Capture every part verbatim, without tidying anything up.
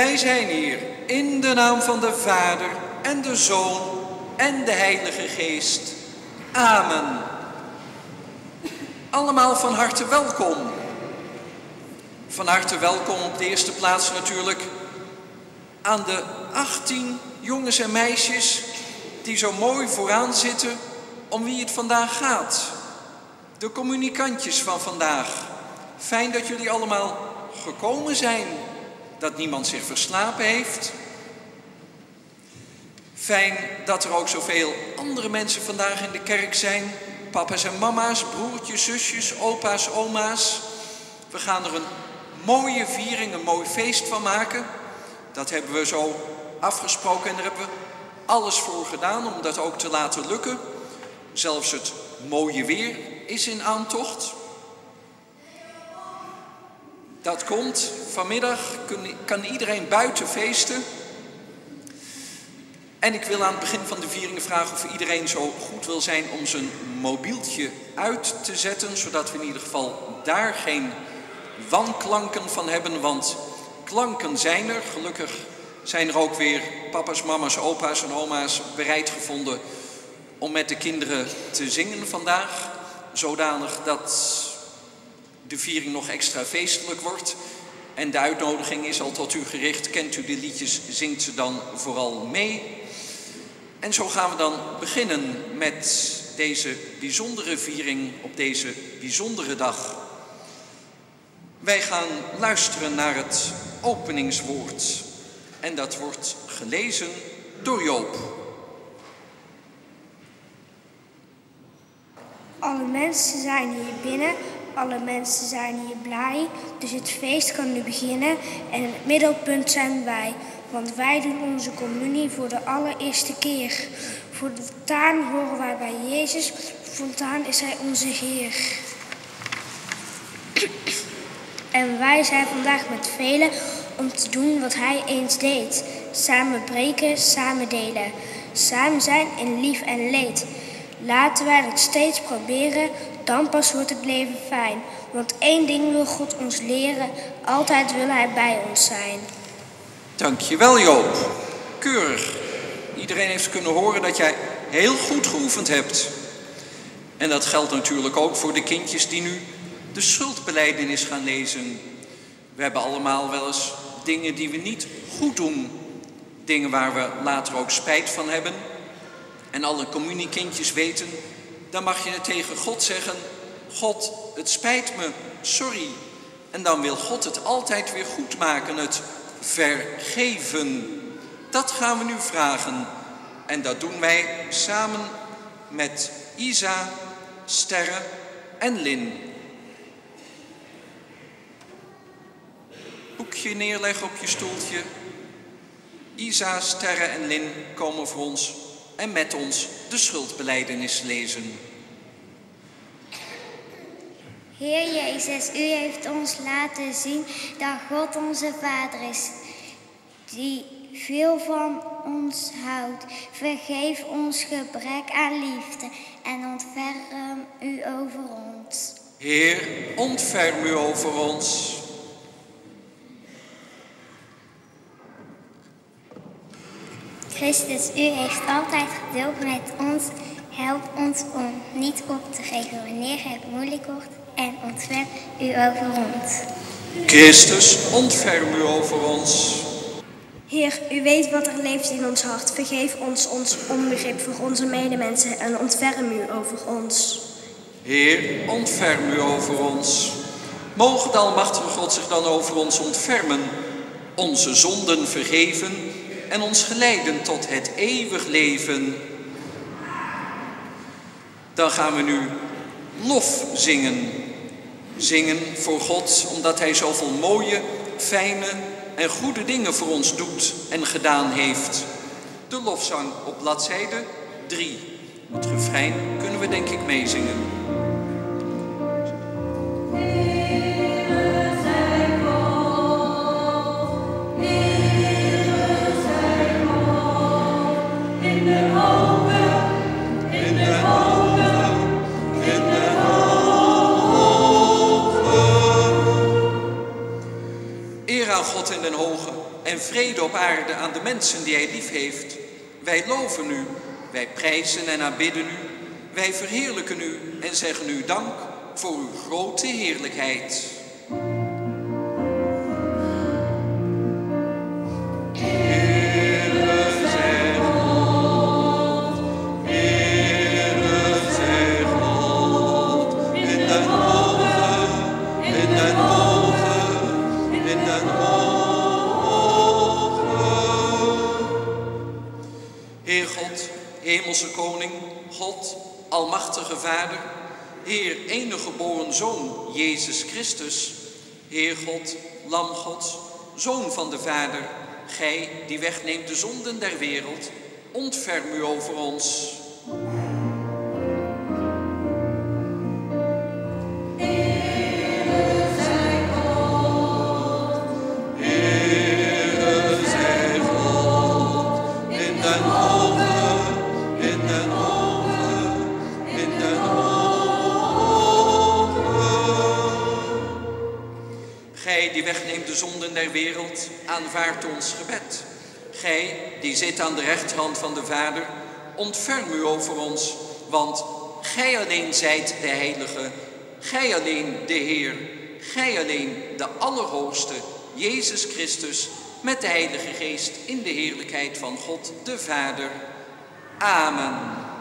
Wij zijn hier in de naam van de Vader en de Zoon en de Heilige Geest. Amen. Allemaal van harte welkom. Van harte welkom op de eerste plaats natuurlijk aan de achttien jongens en meisjes die zo mooi vooraan zitten om wie het vandaag gaat. De communicantjes van vandaag. Fijn dat jullie allemaal gekomen zijn. Dat niemand zich verslapen heeft. Fijn dat er ook zoveel andere mensen vandaag in de kerk zijn. Papa's en mama's, broertjes, zusjes, opa's, oma's. We gaan er een mooie viering, een mooi feest van maken. Dat hebben we zo afgesproken en daar hebben we alles voor gedaan om dat ook te laten lukken. Zelfs het mooie weer is in aantocht. Dat komt. Vanmiddag kan iedereen buiten feesten. En ik wil aan het begin van de viering vragen of iedereen zo goed wil zijn om zijn mobieltje uit te zetten, zodat we in ieder geval daar geen wanklanken van hebben, want klanken zijn er. Gelukkig zijn er ook weer papa's, mama's, opa's en oma's bereid gevonden om met de kinderen te zingen vandaag, zodanig dat de viering nog extra feestelijk wordt. En de uitnodiging is al tot u gericht. Kent u de liedjes, zingt ze dan vooral mee. En zo gaan we dan beginnen met deze bijzondere viering op deze bijzondere dag. Wij gaan luisteren naar het openingswoord. En dat wordt gelezen door Joop. Alle mensen zijn hier binnen, alle mensen zijn hier blij. Dus het feest kan nu beginnen en in het middelpunt zijn wij. Want wij doen onze communie voor de allereerste keer. Voor de fontaan horen wij bij Jezus, fontaan is hij onze Heer. En wij zijn vandaag met velen om te doen wat hij eens deed. Samen breken, samen delen. Samen zijn in lief en leed. Laten wij dat steeds proberen, dan pas wordt het leven fijn. Want één ding wil God ons leren, altijd wil hij bij ons zijn. Dankjewel Joop. Keurig. Iedereen heeft kunnen horen dat jij heel goed geoefend hebt. En dat geldt natuurlijk ook voor de kindjes die nu de schuldbelijdenis gaan lezen. We hebben allemaal wel eens dingen die we niet goed doen. Dingen waar we later ook spijt van hebben. En alle communiekindjes weten, dan mag je het tegen God zeggen. God, het spijt me, sorry. En dan wil God het altijd weer goed maken, het vergeven. Dat gaan we nu vragen. En dat doen wij samen met Isa, Sterre en Lin. Boekje neerleggen op je stoeltje. Isa, Sterre en Lin komen voor ons en met ons de schuldbelijdenis lezen. Heer Jezus, u heeft ons laten zien dat God onze Vader is, die veel van ons houdt. Vergeef ons gebrek aan liefde en ontferm u over ons. Heer, ontferm u over ons. Christus, u heeft altijd geduld met ons. Help ons om niet op te geven wanneer het moeilijk wordt en ontferm u over ons. Christus, ontferm u over ons. Heer, u weet wat er leeft in ons hart. Vergeef ons ons onbegrip voor onze medemensen en ontferm u over ons. Heer, ontferm u over ons. Mogen de Almachtige God zich dan over ons ontfermen, onze zonden vergeven en ons geleiden tot het eeuwig leven. Dan gaan we nu lof zingen. Zingen voor God, omdat hij zoveel mooie, fijne en goede dingen voor ons doet en gedaan heeft. De lofzang op bladzijde drie. Het refrein kunnen we denk ik meezingen. God in den hoge en vrede vrede op aarde aan de mensen die hij lief heeft. Wij loven u, wij prijzen en aanbidden u, wij verheerlijken u en zeggen u dank voor uw grote heerlijkheid. Hemelse Koning, God, Almachtige Vader, Heer, enige geboren Zoon, Jezus Christus, Heer God, Lam Gods, Zoon van de Vader, Gij die wegneemt de zonden der wereld, ontferm u over ons. Die wegneemt de zonden der wereld, aanvaardt ons gebed. Gij, die zit aan de rechterhand van de Vader, ontferm u over ons, want Gij alleen zijt de Heilige, Gij alleen de Heer, Gij alleen de Allerhoogste, Jezus Christus, met de Heilige Geest in de heerlijkheid van God de Vader. Amen.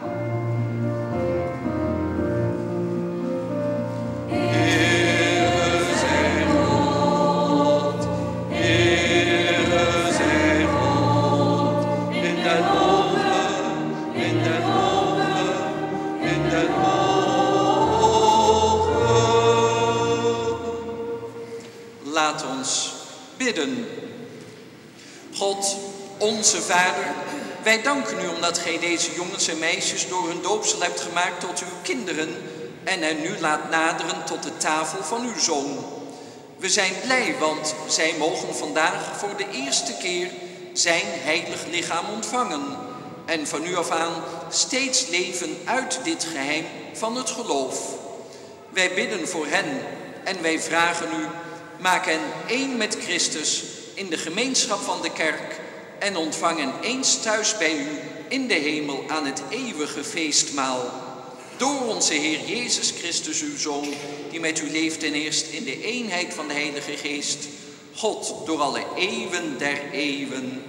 Laat ons bidden. God, onze Vader, wij danken u omdat gij deze jongens en meisjes door hun doopsel hebt gemaakt tot uw kinderen en hen nu laat naderen tot de tafel van uw Zoon. We zijn blij, want zij mogen vandaag voor de eerste keer zijn heilig lichaam ontvangen en van nu af aan steeds leven uit dit geheim van het geloof. Wij bidden voor hen en wij vragen u, maak hen één met Christus in de gemeenschap van de kerk en ontvang hen eens thuis bij u in de hemel aan het eeuwige feestmaal. Door onze Heer Jezus Christus, uw Zoon, die met u leeft en heerst in de eenheid van de Heilige Geest, God door alle eeuwen der eeuwen.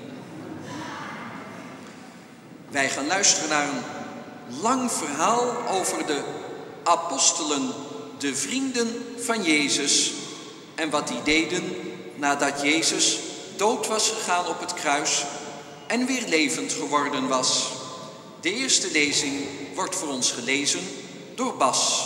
Wij gaan luisteren naar een lang verhaal over de apostelen, de vrienden van Jezus, en wat die deden nadat Jezus dood was gegaan op het kruis en weer levend geworden was. De eerste lezing wordt voor ons gelezen door Bas.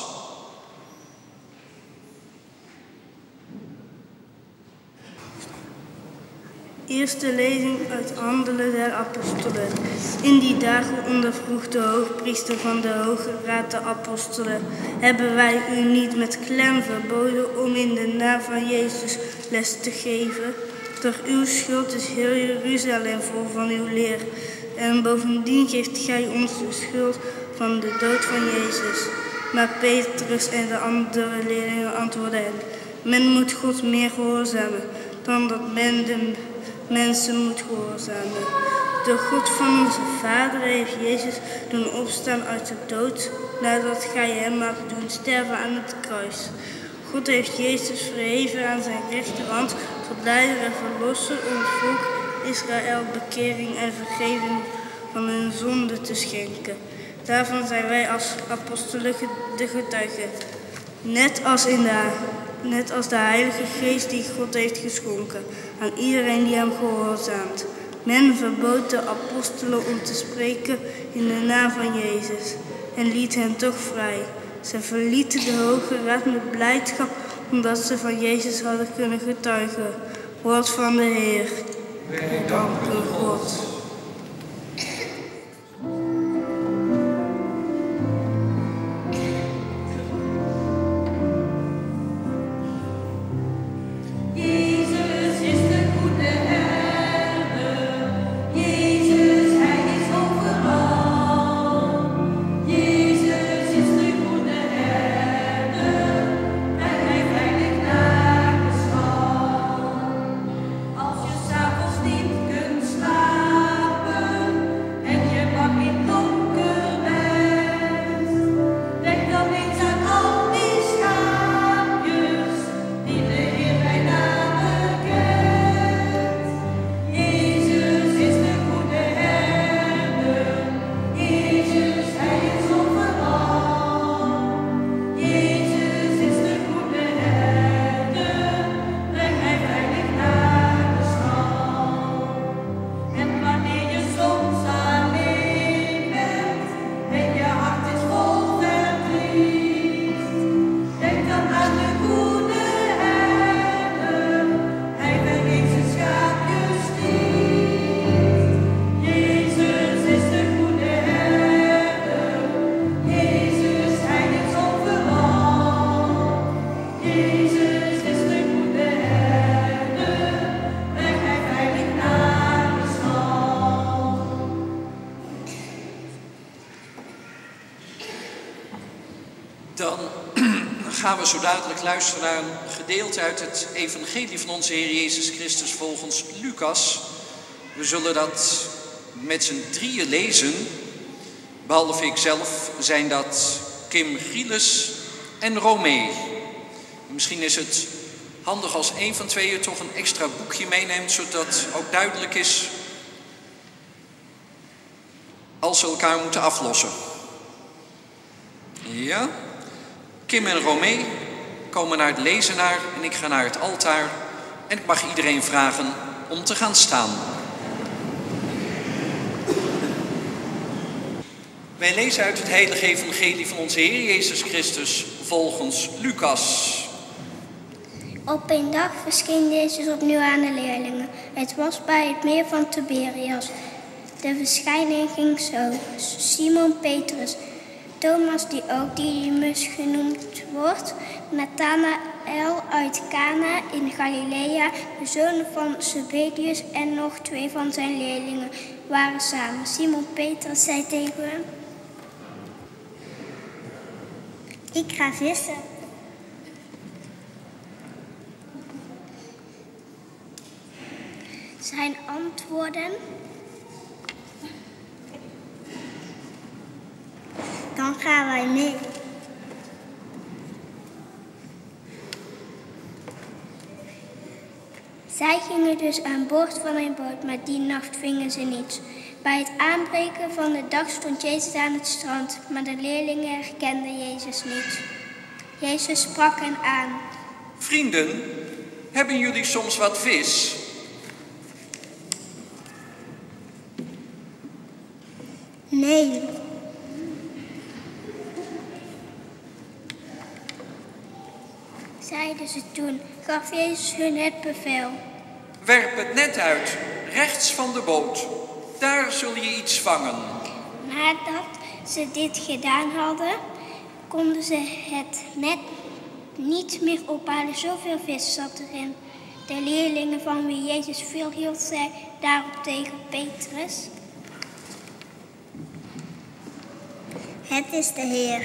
Eerste lezing uit Handelen der Apostelen. In die dagen ondervroeg de hoogpriester van de Hoge Raad de apostelen: hebben wij u niet met klem verboden om in de naam van Jezus les te geven? Door uw schuld is heel Jeruzalem vol van uw leer. En bovendien geeft gij ons de schuld van de dood van Jezus. Maar Petrus en de andere leerlingen antwoordden hen: men moet God meer gehoorzamen dan dat men de mensen moet gehoorzamen. De God van onze Vader heeft Jezus doen opstaan uit de dood, nadat gij hem had doen sterven aan het kruis. God heeft Jezus verheven aan zijn rechterhand tot leider en verlosser om het volk Israël bekering en vergeving van hun zonde te schenken. Daarvan zijn wij als apostelen de getuigen, net als in de Net als de Heilige Geest die God heeft geschonken aan iedereen die hem gehoorzaamt. Men verbood de apostelen om te spreken in de naam van Jezus en liet hen toch vrij. Ze verlieten de Hoge Raad met blijdschap omdat ze van Jezus hadden kunnen getuigen. Woord van de Heer. Wij danken God. Als je s'avonds niet gaan we zo dadelijk luisteren naar een gedeelte uit het evangelie van onze Heer Jezus Christus volgens Lucas. We zullen dat met z'n drieën lezen. Behalve ikzelf zijn dat Kim Gielis en Romee. Misschien is het handig als een van tweeën toch een extra boekje meeneemt, zodat ook duidelijk is als ze elkaar moeten aflossen. Ja, Kim en Romee komen naar de lezenaar en ik ga naar het altaar en ik mag iedereen vragen om te gaan staan. Wij lezen uit het heilige evangelie van onze Heer Jezus Christus volgens Lucas. Op een dag verscheen Jezus opnieuw aan de leerlingen. Het was bij het meer van Tiberias. De verschijning ging zo. Simon Petrus, Thomas die ook Didymus genoemd wordt, Nathanael uit Cana in Galilea, de zonen van Zebedius en nog twee van zijn leerlingen waren samen. Simon Petrus zei tegen hem: Ik ga vissen. Zijn antwoorden: Dan gaan wij mee. Zij gingen dus aan boord van een boot, maar die nacht vingen ze niets. Bij het aanbreken van de dag stond Jezus aan het strand, maar de leerlingen herkenden Jezus niet. Jezus sprak hen aan: Vrienden, hebben jullie soms wat vis? Nee. Zeiden ze toen, gaf Jezus hun het bevel: Werp het net uit, rechts van de boot. Daar zul je iets vangen. Nadat ze dit gedaan hadden, konden ze het net niet meer ophalen. Zoveel vis zat erin. De leerlingen van wie Jezus veel hield, zei daarop tegen Petrus: Het is de Heer.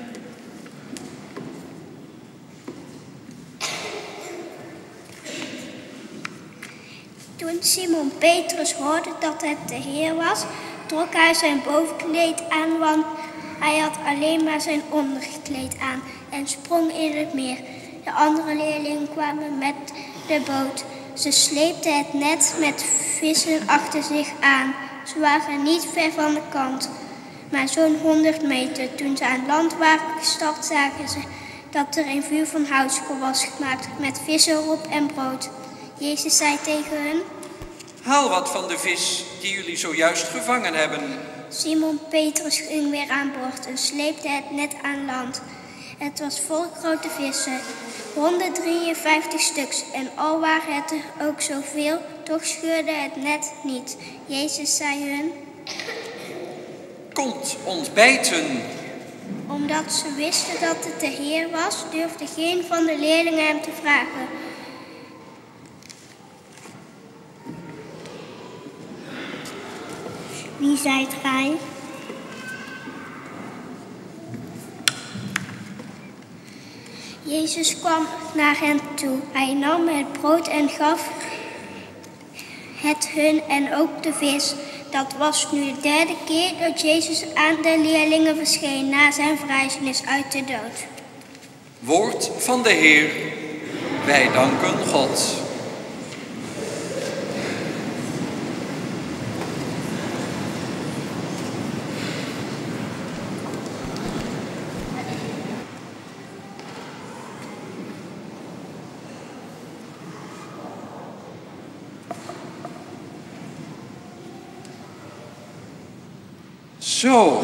Toen Simon Petrus hoorde dat het de Heer was, trok hij zijn bovenkleed aan, want hij had alleen maar zijn onderkleed aan, en sprong in het meer. De andere leerlingen kwamen met de boot. Ze sleepten het net met vissen achter zich aan. Ze waren niet ver van de kant, maar zo'n honderd meter. Toen ze aan land waren gestapt, zagen ze dat er een vuur van houtskool was gemaakt met vissen erop en brood. Jezus zei tegen hen: Haal wat van de vis die jullie zojuist gevangen hebben. Simon Petrus ging weer aan boord en sleepte het net aan land. Het was vol grote vissen, honderddrieënvijftig stuks, en al waren het er ook zoveel, toch scheurde het net niet. Jezus zei hun: Komt ontbijten. Omdat ze wisten dat het de Heer was, durfde geen van de leerlingen hem te vragen: Wie zijt gij? Jezus kwam naar hen toe. Hij nam het brood en gaf het hun en ook de vis. Dat was nu de derde keer dat Jezus aan de leerlingen verscheen na zijn verrijzenis uit de dood. Woord van de Heer. Wij danken God. Zo.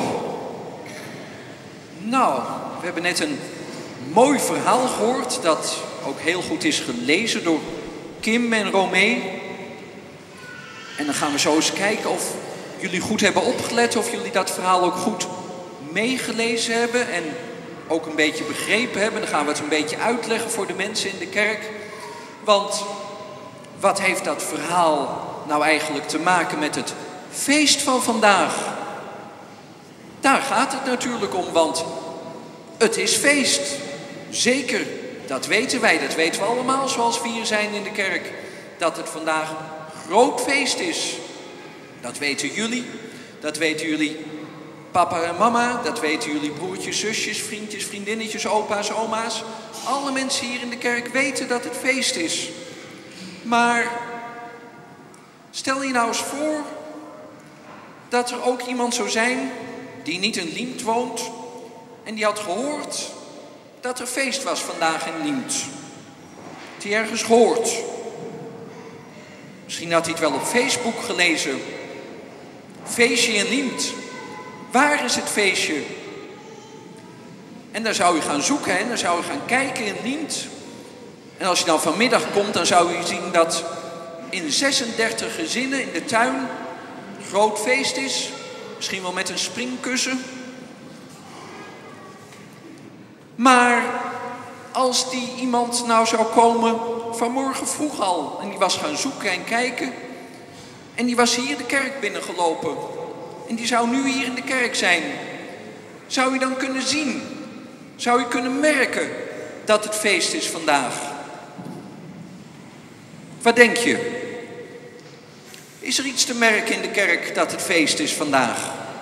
Nou, we hebben net een mooi verhaal gehoord dat ook heel goed is gelezen door Kim en Romee. En dan gaan we zo eens kijken of jullie goed hebben opgelet, of jullie dat verhaal ook goed meegelezen hebben en ook een beetje begrepen hebben. Dan gaan we het een beetje uitleggen voor de mensen in de kerk. Want wat heeft dat verhaal nou eigenlijk te maken met het feest van vandaag? Daar gaat het natuurlijk om, want het is feest. zeker, dat weten wij, dat weten we allemaal zoals we hier zijn in de kerk, dat het vandaag groot feest is. Dat weten jullie, dat weten jullie papa en mama, dat weten jullie broertjes, zusjes, vriendjes, vriendinnetjes, opa's, oma's. Alle mensen hier in de kerk weten dat het feest is. Maar stel je nou eens voor dat er ook iemand zou zijn die niet in Liemt woont en die had gehoord dat er feest was vandaag in Liemt. Die ergens gehoord. Misschien had hij het wel op Facebook gelezen. Feestje in Liemt. Waar is het feestje? En daar zou u gaan zoeken, hè? Dan zou u gaan kijken in Liemt. En als je dan vanmiddag komt, dan zou u zien dat in zesendertig gezinnen in de tuin een groot feest is. Misschien wel met een springkussen. Maar als die iemand nou zou komen vanmorgen vroeg al en die was gaan zoeken en kijken en die was hier de kerk binnengelopen en die zou nu hier in de kerk zijn, zou u dan kunnen zien, zou u kunnen merken dat het feest is vandaag? Wat denk je? Is er iets te merken in de kerk dat het feest is vandaag?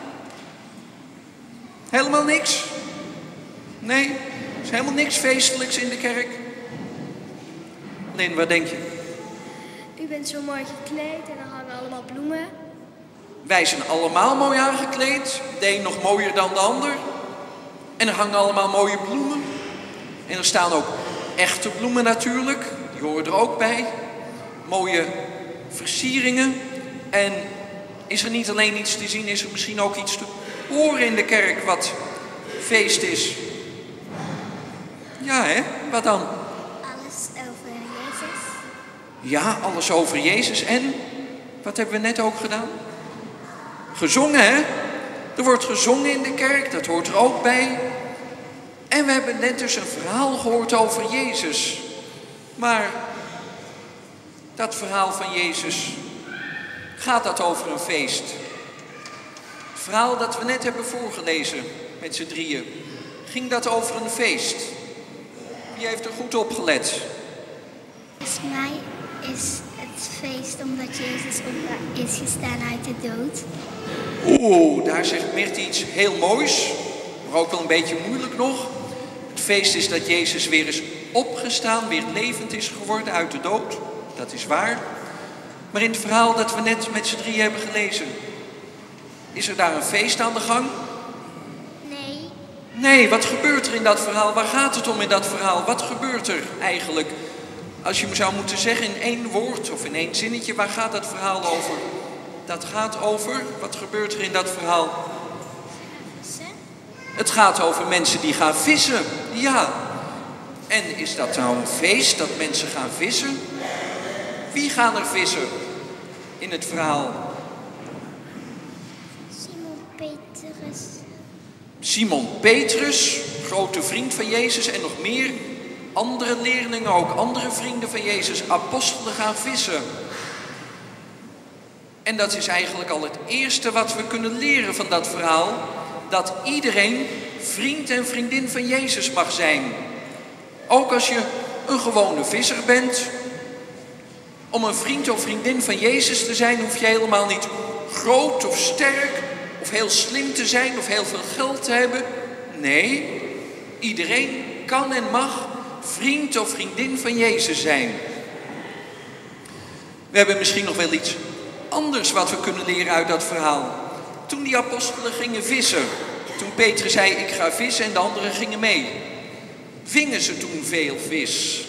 Helemaal niks? Nee, er is helemaal niks feestelijks in de kerk. Lin, wat denk je? U bent zo mooi gekleed en er hangen allemaal bloemen. Wij zijn allemaal mooi aangekleed. De een nog mooier dan de ander. En er hangen allemaal mooie bloemen. En er staan ook echte bloemen natuurlijk. Die horen er ook bij. Mooie versieringen. En is er niet alleen iets te zien, is er misschien ook iets te horen in de kerk wat feest is. Ja, hè? Wat dan? Alles over Jezus. Ja, alles over Jezus. En, wat hebben we net ook gedaan? Gezongen, hè? Er wordt gezongen in de kerk, dat hoort er ook bij. En we hebben net dus een verhaal gehoord over Jezus. Maar dat verhaal van Jezus, gaat dat over een feest? Het verhaal dat we net hebben voorgelezen met z'n drieën, ging dat over een feest? Wie heeft er goed op gelet? Volgens mij is het feest omdat Jezus op is gestaan uit de dood. Oeh, daar zegt Mirti iets heel moois, maar ook wel een beetje moeilijk nog. Het feest is dat Jezus weer is opgestaan, weer levend is geworden uit de dood. Dat is waar. Maar in het verhaal dat we net met z'n drieën hebben gelezen, is er daar een feest aan de gang? Nee. Nee, wat gebeurt er in dat verhaal? Waar gaat het om in dat verhaal? Wat gebeurt er eigenlijk? Als je me zou moeten zeggen in één woord of in één zinnetje, waar gaat dat verhaal over? Dat gaat over, wat gebeurt er in dat verhaal? Vissen? Het gaat over mensen die gaan vissen, ja. En is dat nou een feest dat mensen gaan vissen? Wie gaan er vissen in het verhaal? Simon Petrus. Simon Petrus, grote vriend van Jezus en nog meer andere leerlingen, ook andere vrienden van Jezus, apostelen gaan vissen. En dat is eigenlijk al het eerste wat we kunnen leren van dat verhaal, dat iedereen vriend en vriendin van Jezus mag zijn. Ook als je een gewone visser bent. Om een vriend of vriendin van Jezus te zijn, hoef je helemaal niet groot of sterk of heel slim te zijn of heel veel geld te hebben. Nee, iedereen kan en mag vriend of vriendin van Jezus zijn. We hebben misschien nog wel iets anders wat we kunnen leren uit dat verhaal. Toen die apostelen gingen vissen, toen Petrus zei ik ga vissen en de anderen gingen mee, vingen ze toen veel vis?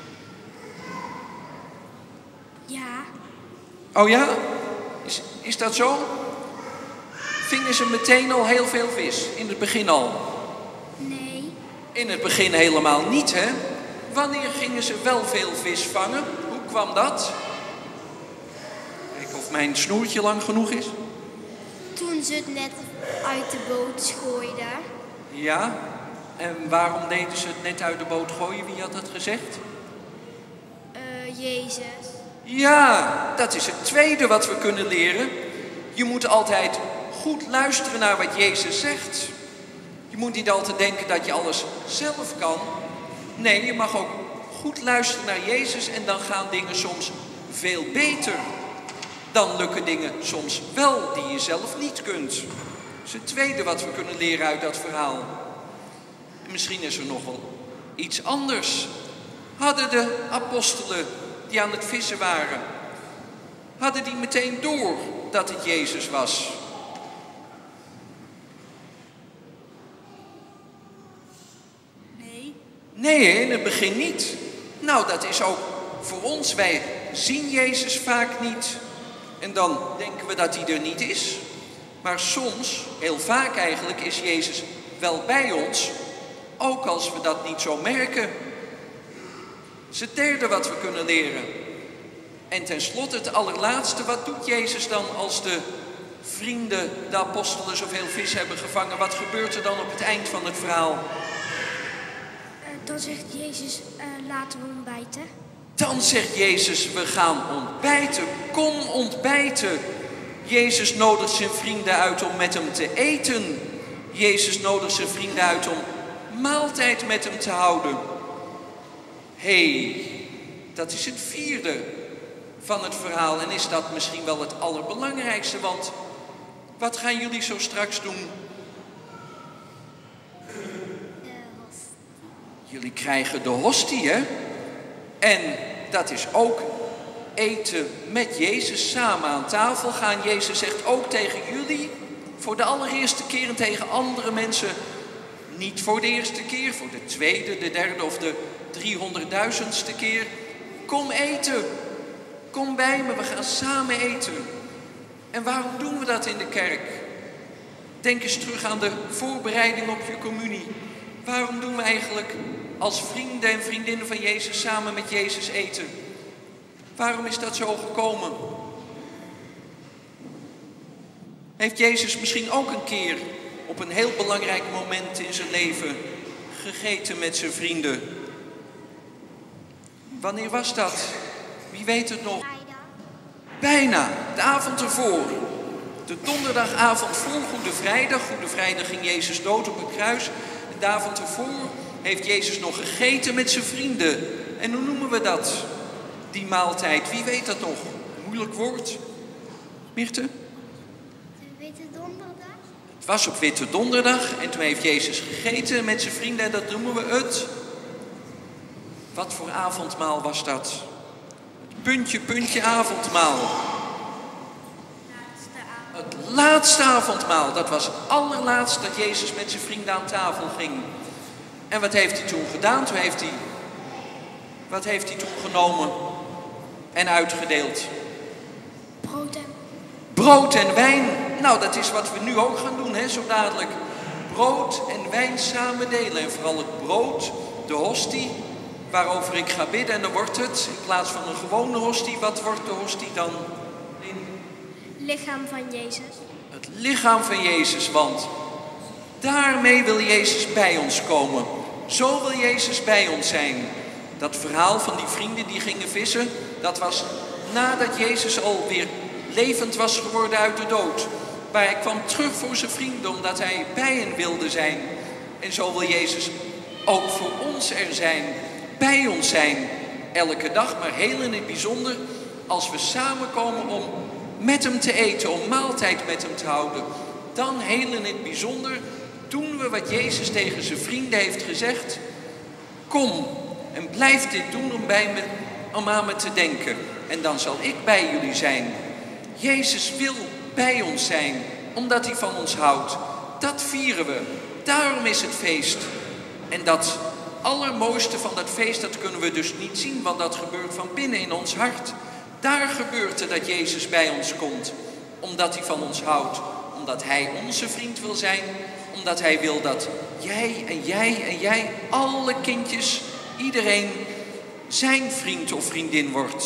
Ja. Oh ja? Is, is dat zo? Vingen ze meteen al heel veel vis? In het begin al? Nee. In het begin helemaal niet, hè? Wanneer gingen ze wel veel vis vangen? Hoe kwam dat? Kijk of mijn snoertje lang genoeg is. Toen ze het net uit de boot gooiden. Ja? En waarom deden ze het net uit de boot gooien? Wie had dat gezegd? Uh, Jezus. Ja, dat is het tweede wat we kunnen leren. Je moet altijd goed luisteren naar wat Jezus zegt. Je moet niet altijd denken dat je alles zelf kan. Nee, je mag ook goed luisteren naar Jezus en dan gaan dingen soms veel beter. Dan lukken dingen soms wel die je zelf niet kunt. Dat is het tweede wat we kunnen leren uit dat verhaal. En misschien is er nog wel iets anders. Hadden de apostelen die aan het vissen waren, hadden die meteen door dat het Jezus was? Nee. Nee, in het begin niet. Nou, dat is ook voor ons. Wij zien Jezus vaak niet. En dan denken we dat hij er niet is. Maar soms, heel vaak eigenlijk, is Jezus wel bij ons. Ook als we dat niet zo merken. Dat is het derde wat we kunnen leren. En tenslotte het allerlaatste. Wat doet Jezus dan als de vrienden, de apostelen, zoveel vis hebben gevangen? Wat gebeurt er dan op het eind van het verhaal? Uh, dan zegt Jezus, uh, laten we ontbijten. Dan zegt Jezus, we gaan ontbijten. Kom ontbijten. Jezus nodigt zijn vrienden uit om met hem te eten. Jezus nodigt zijn vrienden uit om maaltijd met hem te houden. Hé, hey, dat is het vierde van het verhaal. En is dat misschien wel het allerbelangrijkste, want wat gaan jullie zo straks doen? Jullie krijgen de hostie, hè? En dat is ook eten met Jezus samen aan tafel gaan. Jezus zegt ook tegen jullie, voor de allereerste keer en tegen andere mensen, niet voor de eerste keer, voor de tweede, de derde of de driehonderdduizendste keer. Kom eten. Kom bij me, we gaan samen eten. En waarom doen we dat in de kerk? Denk eens terug aan de voorbereiding op je communie. Waarom doen we eigenlijk als vrienden en vriendinnen van Jezus samen met Jezus eten? Waarom is dat zo gekomen? Heeft Jezus misschien ook een keer op een heel belangrijk moment in zijn leven gegeten met zijn vrienden? Wanneer was dat? Wie weet het nog? Bijna, de avond ervoor. De donderdagavond voor Goede Vrijdag. Goede Vrijdag ging Jezus dood op het kruis. De avond ervoor heeft Jezus nog gegeten met zijn vrienden. En hoe noemen we dat? Die maaltijd, wie weet dat nog? Moeilijk woord. Mirte? De Witte Donderdag? Het was op Witte Donderdag en toen heeft Jezus gegeten met zijn vrienden en dat noemen we het. Wat voor avondmaal was dat? Het puntje, puntje avondmaal. Het laatste avondmaal, dat was het allerlaatste dat Jezus met zijn vrienden aan tafel ging. En wat heeft hij toen gedaan? Toen heeft hij, wat heeft hij toen genomen en uitgedeeld? Brood en... Brood en wijn. Nou, dat is wat we nu ook gaan doen, hè, zo dadelijk. Brood en wijn samen delen. En vooral het brood, de hostie, waarover ik ga bidden. En dan wordt het, in plaats van een gewone hostie, wat wordt de hostie dan? Lichaam van Jezus. Het lichaam van Jezus, want daarmee wil Jezus bij ons komen. Zo wil Jezus bij ons zijn. Dat verhaal van die vrienden die gingen vissen, dat was nadat Jezus alweer levend was geworden uit de dood. Maar hij kwam terug voor zijn vrienden omdat hij bij hen wilde zijn. En zo wil Jezus ook voor ons er zijn, bij ons zijn. Elke dag, maar heel in het bijzonder als we samenkomen om met hem te eten, om maaltijd met hem te houden. Dan heel in het bijzonder doen we wat Jezus tegen zijn vrienden heeft gezegd. Kom en blijf dit doen om, bij me, om aan me te denken. En dan zal ik bij jullie zijn. Jezus wil bij ons zijn, omdat hij van ons houdt. Dat vieren we. Daarom is het feest. En dat allermooiste van dat feest, dat kunnen we dus niet zien, want dat gebeurt van binnen in ons hart. Daar gebeurt het dat Jezus bij ons komt, omdat hij van ons houdt. Omdat hij onze vriend wil zijn, omdat hij wil dat jij en jij en jij, alle kindjes, iedereen zijn vriend of vriendin wordt.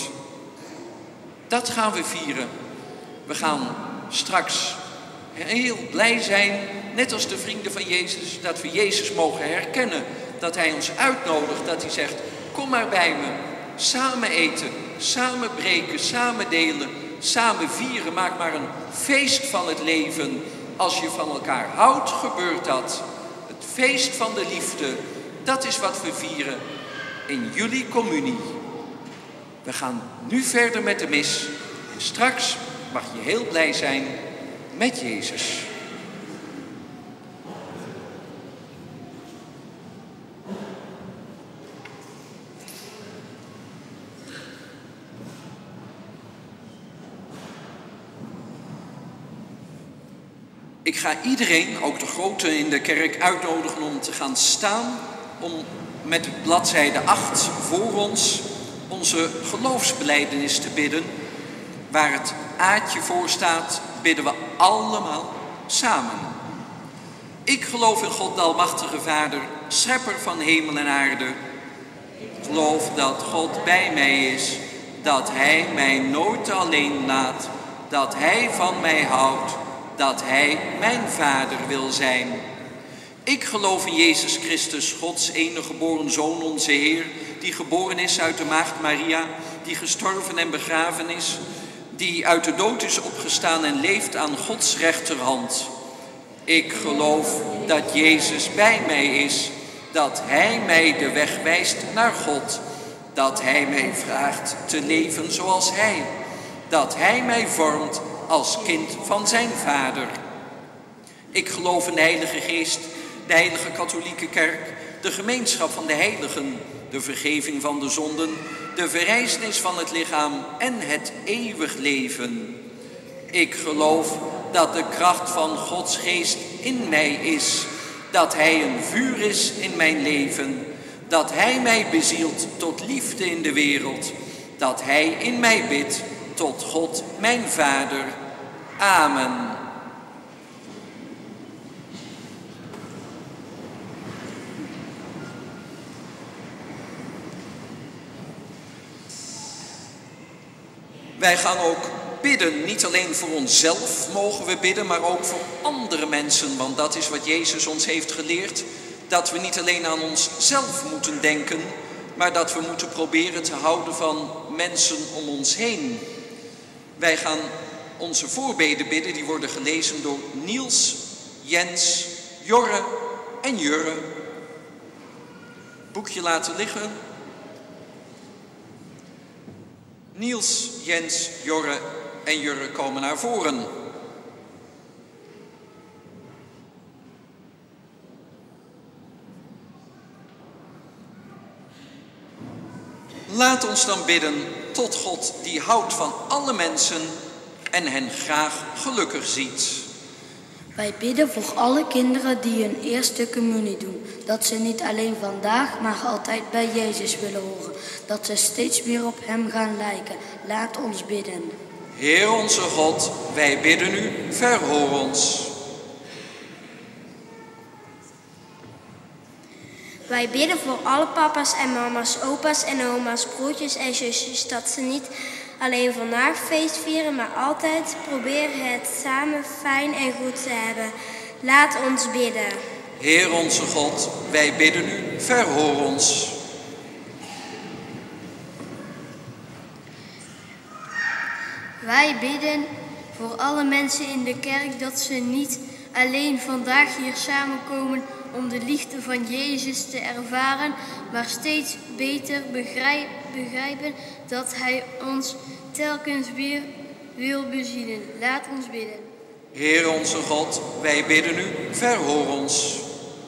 Dat gaan we vieren. We gaan straks heel blij zijn, net als de vrienden van Jezus, dat we Jezus mogen herkennen. Dat hij ons uitnodigt, dat hij zegt, kom maar bij me. Samen eten, samen breken, samen delen, samen vieren. Maak maar een feest van het leven. Als je van elkaar houdt, gebeurt dat. Het feest van de liefde, dat is wat we vieren. in jullie communie. We gaan nu verder met de mis. En straks mag je heel blij zijn met Jezus. Ik ga iedereen, ook de groten in de kerk, uitnodigen om te gaan staan om met bladzijde acht voor ons onze geloofsbelijdenis te bidden. Waar het Aatje voor staat, bidden we allemaal samen. Ik geloof in God, de Almachtige Vader, schepper van hemel en aarde. Ik geloof dat God bij mij is, dat Hij mij nooit alleen laat, dat Hij van mij houdt, dat Hij mijn Vader wil zijn. Ik geloof in Jezus Christus, Gods enige geboren Zoon, onze Heer, die geboren is uit de Maagd Maria, die gestorven en begraven is, die uit de dood is opgestaan en leeft aan Gods rechterhand. Ik geloof dat Jezus bij mij is, dat Hij mij de weg wijst naar God, dat Hij mij vraagt te leven zoals Hij, dat Hij mij vormt als kind van zijn Vader. Ik geloof in de Heilige Geest, de Heilige Katholieke Kerk, de gemeenschap van de heiligen, de vergeving van de zonden, de verrijzenis van het lichaam en het eeuwig leven. Ik geloof dat de kracht van Gods Geest in mij is, dat Hij een vuur is in mijn leven, dat Hij mij bezielt tot liefde in de wereld, dat Hij in mij bidt tot God mijn Vader. Amen. Wij gaan ook bidden, niet alleen voor onszelf mogen we bidden, maar ook voor andere mensen. Want dat is wat Jezus ons heeft geleerd, dat we niet alleen aan onszelf moeten denken, maar dat we moeten proberen te houden van mensen om ons heen. Wij gaan onze voorbeden bidden, die worden gelezen door Niels, Jens, Jorre en Jurre. Boekje laten liggen. Niels, Jens, Jorre en Jurre komen naar voren. Laat ons dan bidden tot God die houdt van alle mensen en hen graag gelukkig ziet. Wij bidden voor alle kinderen die hun eerste communie doen. Dat ze niet alleen vandaag, maar altijd bij Jezus willen horen. Dat ze steeds meer op Hem gaan lijken. Laat ons bidden. Heer onze God, wij bidden U, verhoor ons. Wij bidden voor alle papa's en mama's, opa's en oma's, broertjes en zusjes, dat ze niet alleen vandaag feest vieren, maar altijd proberen het samen fijn en goed te hebben. Laat ons bidden. Heer onze God, wij bidden U, verhoor ons. Wij bidden voor alle mensen in de kerk dat ze niet alleen vandaag hier samenkomen om de liefde van Jezus te ervaren, maar steeds beter begrijp, begrijpen dat Hij ons telkens weer wil bezielen. Laat ons bidden. Heer onze God, wij bidden U, verhoor ons.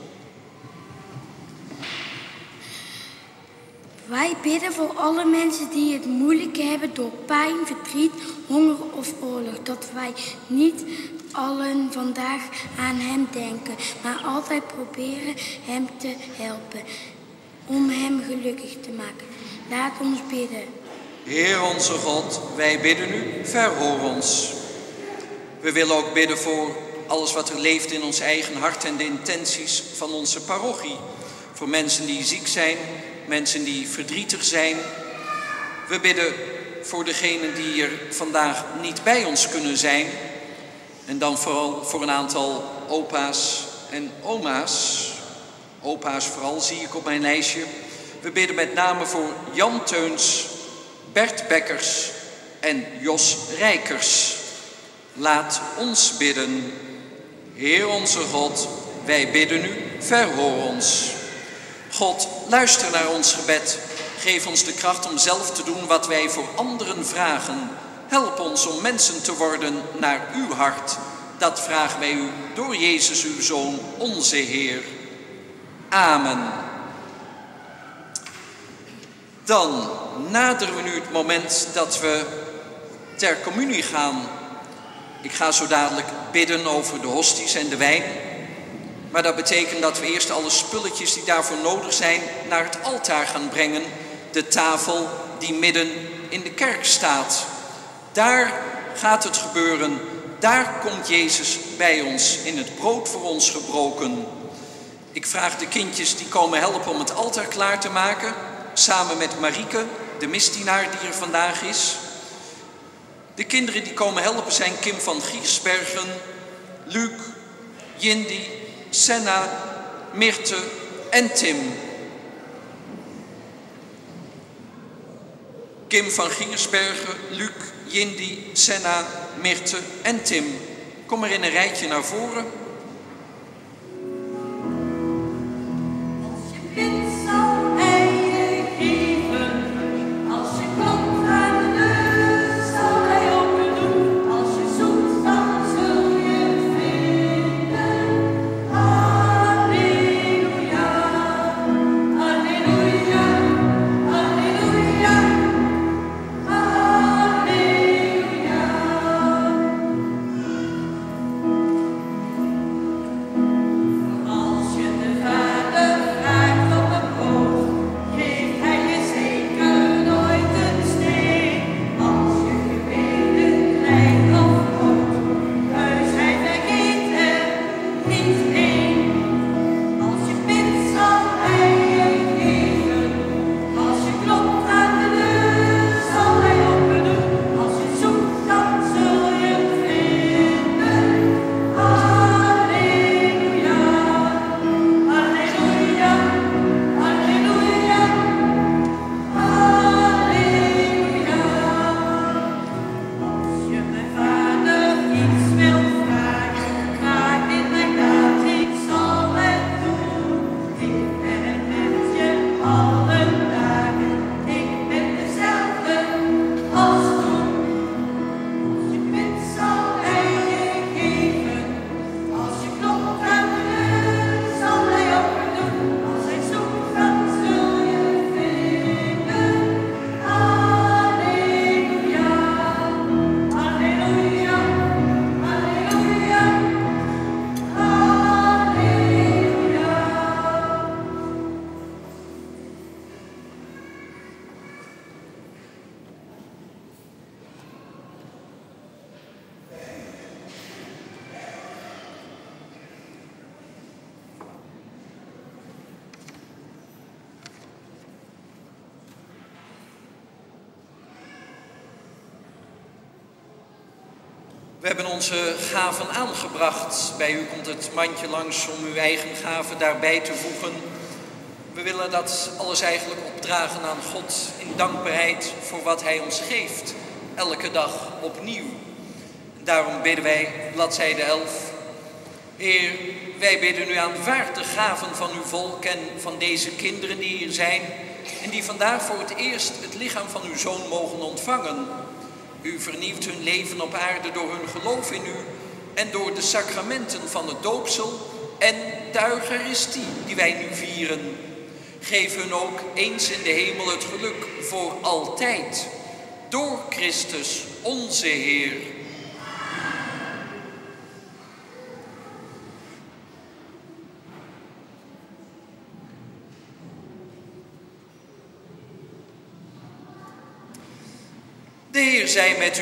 Wij bidden voor alle mensen die het moeilijk hebben door pijn, verdriet, honger of oorlog. Dat wij niet allen vandaag aan Hem denken, maar altijd proberen Hem te helpen. Om Hem gelukkig te maken. Laat ons bidden. Heer onze God, wij bidden U, verhoor ons. We willen ook bidden voor alles wat er leeft in ons eigen hart en de intenties van onze parochie. Voor mensen die ziek zijn, mensen die verdrietig zijn. We bidden voor degenen die er vandaag niet bij ons kunnen zijn. En dan vooral voor een aantal opa's en oma's. Opa's vooral zie ik op mijn lijstje. We bidden met name voor Jan Teuns, Bert Bekkers en Jos Rijkers. Laat ons bidden. Heer onze God, wij bidden U, verhoor ons. God, luister naar ons gebed Geef ons de kracht om zelf te doen wat wij voor anderen vragen. Help ons om mensen te worden naar uw hart. Dat vragen wij u door Jezus, uw Zoon, onze Heer. Amen. Dan naderen we nu het moment dat we ter communie gaan. Ik ga zo dadelijk bidden over de hosties en de wijn. Maar dat betekent dat we eerst alle spulletjes die daarvoor nodig zijn naar het altaar gaan brengen. De tafel die midden in de kerk staat. Daar gaat het gebeuren. Daar komt Jezus bij ons in het brood voor ons gebroken. Ik vraag de kindjes die komen helpen om het altaar klaar te maken. Samen met Marieke, de misdienaar die er vandaag is. De kinderen die komen helpen zijn Kim van Giersbergen, Luc, Jindy, Senna, Mirte en Tim. Kim van Giersbergen, Luc, Jindy, Senna, Mirte en Tim. Kom maar in een rijtje naar voren. Als je bidt zal hij je geven. Als je klopt aan de deur zal hij open doen. Als je zoekt dan zul je vinden. Halleluja, halleluja, halleluja, halleluja. Als je de Vader vraagt om een brood, geeft hij je zeker nooit een steen. Als je gebeden krijgt of brood, heus hij vergeet er niet één. Als je bidt zal hij je geven. Als je klopt aan de deur zal hij open doen. Als je zoekt dan zul je vinden. Halleluja, halleluja, halleluja, halleluja. Als je mijn Vader iets wil vragen, vraag in mijn naam, ik zal het doen. Ik ben met je alle dagen, ik ben dezelfde als toen. Als je bidt zal hij je geven. Als je klopt aan de deur zal hij open doen. Als hij zoekt dan zul je vinden. Halleluja, halleluja, halleluja, halleluja. We hebben onze gaven aangebracht. Bij u komt het mandje langs om uw eigen gaven daarbij te voegen. We willen dat alles eigenlijk opdragen aan God in dankbaarheid voor wat Hij ons geeft. Elke dag opnieuw. Daarom bidden wij, bladzijde elf. Heer, wij bidden u aanvaard de gaven van uw volk en van deze kinderen die hier zijn. En die vandaag voor het eerst het lichaam van uw Zoon mogen ontvangen. U vernieuwt hun leven op aarde door hun geloof in u en door de sacramenten van het doopsel en de Eucharistie die wij nu vieren. Geef hun ook eens in de hemel het geluk voor altijd. Door Christus, onze Heer. De Heer zij met u.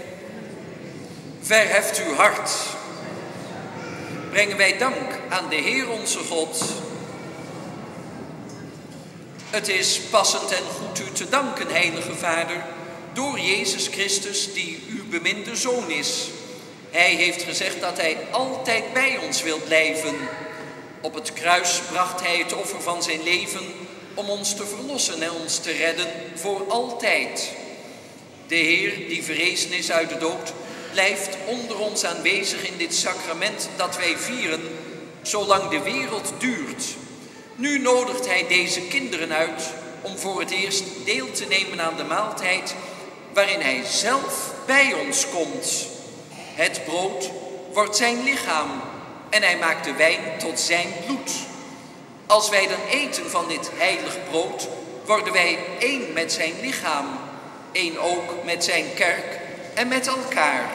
Verheft uw hart. Brengen wij dank aan de Heer onze God. Het is passend en goed u te danken, Heilige Vader, door Jezus Christus, die uw beminde Zoon is. Hij heeft gezegd dat hij altijd bij ons wil blijven. Op het kruis bracht hij het offer van zijn leven om ons te verlossen en ons te redden voor altijd. De Heer, die verrezen is uit de dood, blijft onder ons aanwezig in dit sacrament dat wij vieren, zolang de wereld duurt. Nu nodigt hij deze kinderen uit om voor het eerst deel te nemen aan de maaltijd waarin hij zelf bij ons komt. Het brood wordt zijn lichaam en hij maakt de wijn tot zijn bloed. Als wij dan eten van dit heilig brood, worden wij één met zijn lichaam, één ook met zijn kerk en met elkaar.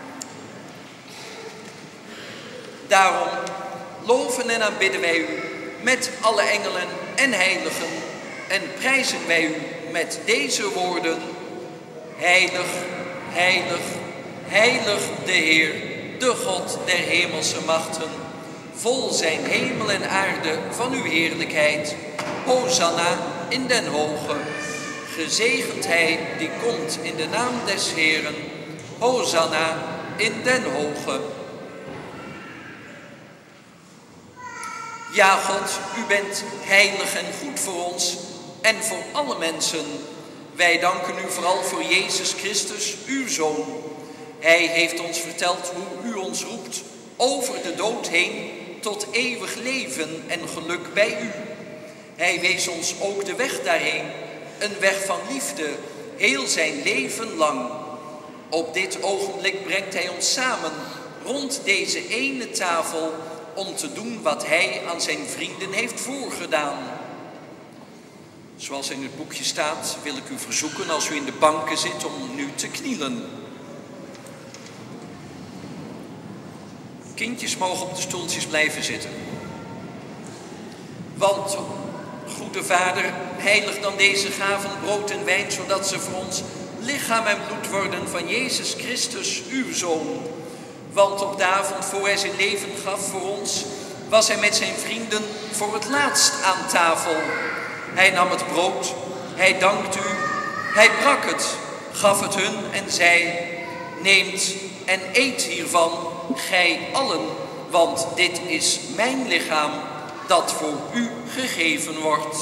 Daarom loven en aanbidden wij u met alle engelen en heiligen en prijzen wij u met deze woorden: heilig, heilig, heilig de Heer, de God der hemelse machten. Vol zijn hemel en aarde van uw heerlijkheid. Hosanna in den hoge. Gezegend hij die komt in de naam des Heeren. Hosanna in den hoge. Ja, God, u bent heilig en goed voor ons en voor alle mensen. Wij danken u vooral voor Jezus Christus, uw Zoon. Hij heeft ons verteld hoe u ons roept over de dood heen tot eeuwig leven en geluk bij u. Hij wees ons ook de weg daarheen, een weg van liefde, heel zijn leven lang. Op dit ogenblik brengt hij ons samen rond deze ene tafel om te doen wat hij aan zijn vrienden heeft voorgedaan. Zoals in het boekje staat, wil ik u verzoeken als u in de banken zit om nu te knielen. Kindjes mogen op de stoeltjes blijven zitten. Want, goede Vader, heilig dan deze gaven brood en wijn, zodat ze voor ons lichaam en bloed worden van Jezus Christus, uw Zoon. Want op de avond voor hij zijn leven gaf voor ons, was hij met zijn vrienden voor het laatst aan tafel. Hij nam het brood, hij dankte u, hij brak het, gaf het hun en zei: neemt en eet hiervan, gij allen, want dit is mijn lichaam dat voor u gegeven wordt.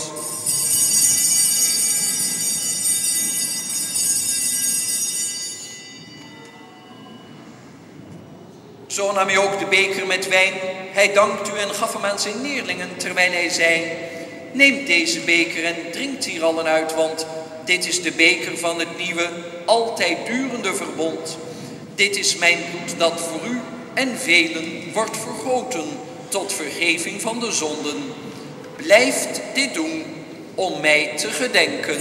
Zo nam hij ook de beker met wijn. Hij dankte u en gaf hem aan zijn leerlingen, terwijl hij zei: neemt deze beker en drinkt hier allen uit, want dit is de beker van het nieuwe, altijd durende verbond. Dit is mijn bloed dat voor u en velen wordt vergoten tot vergeving van de zonden. Blijft dit doen om mij te gedenken.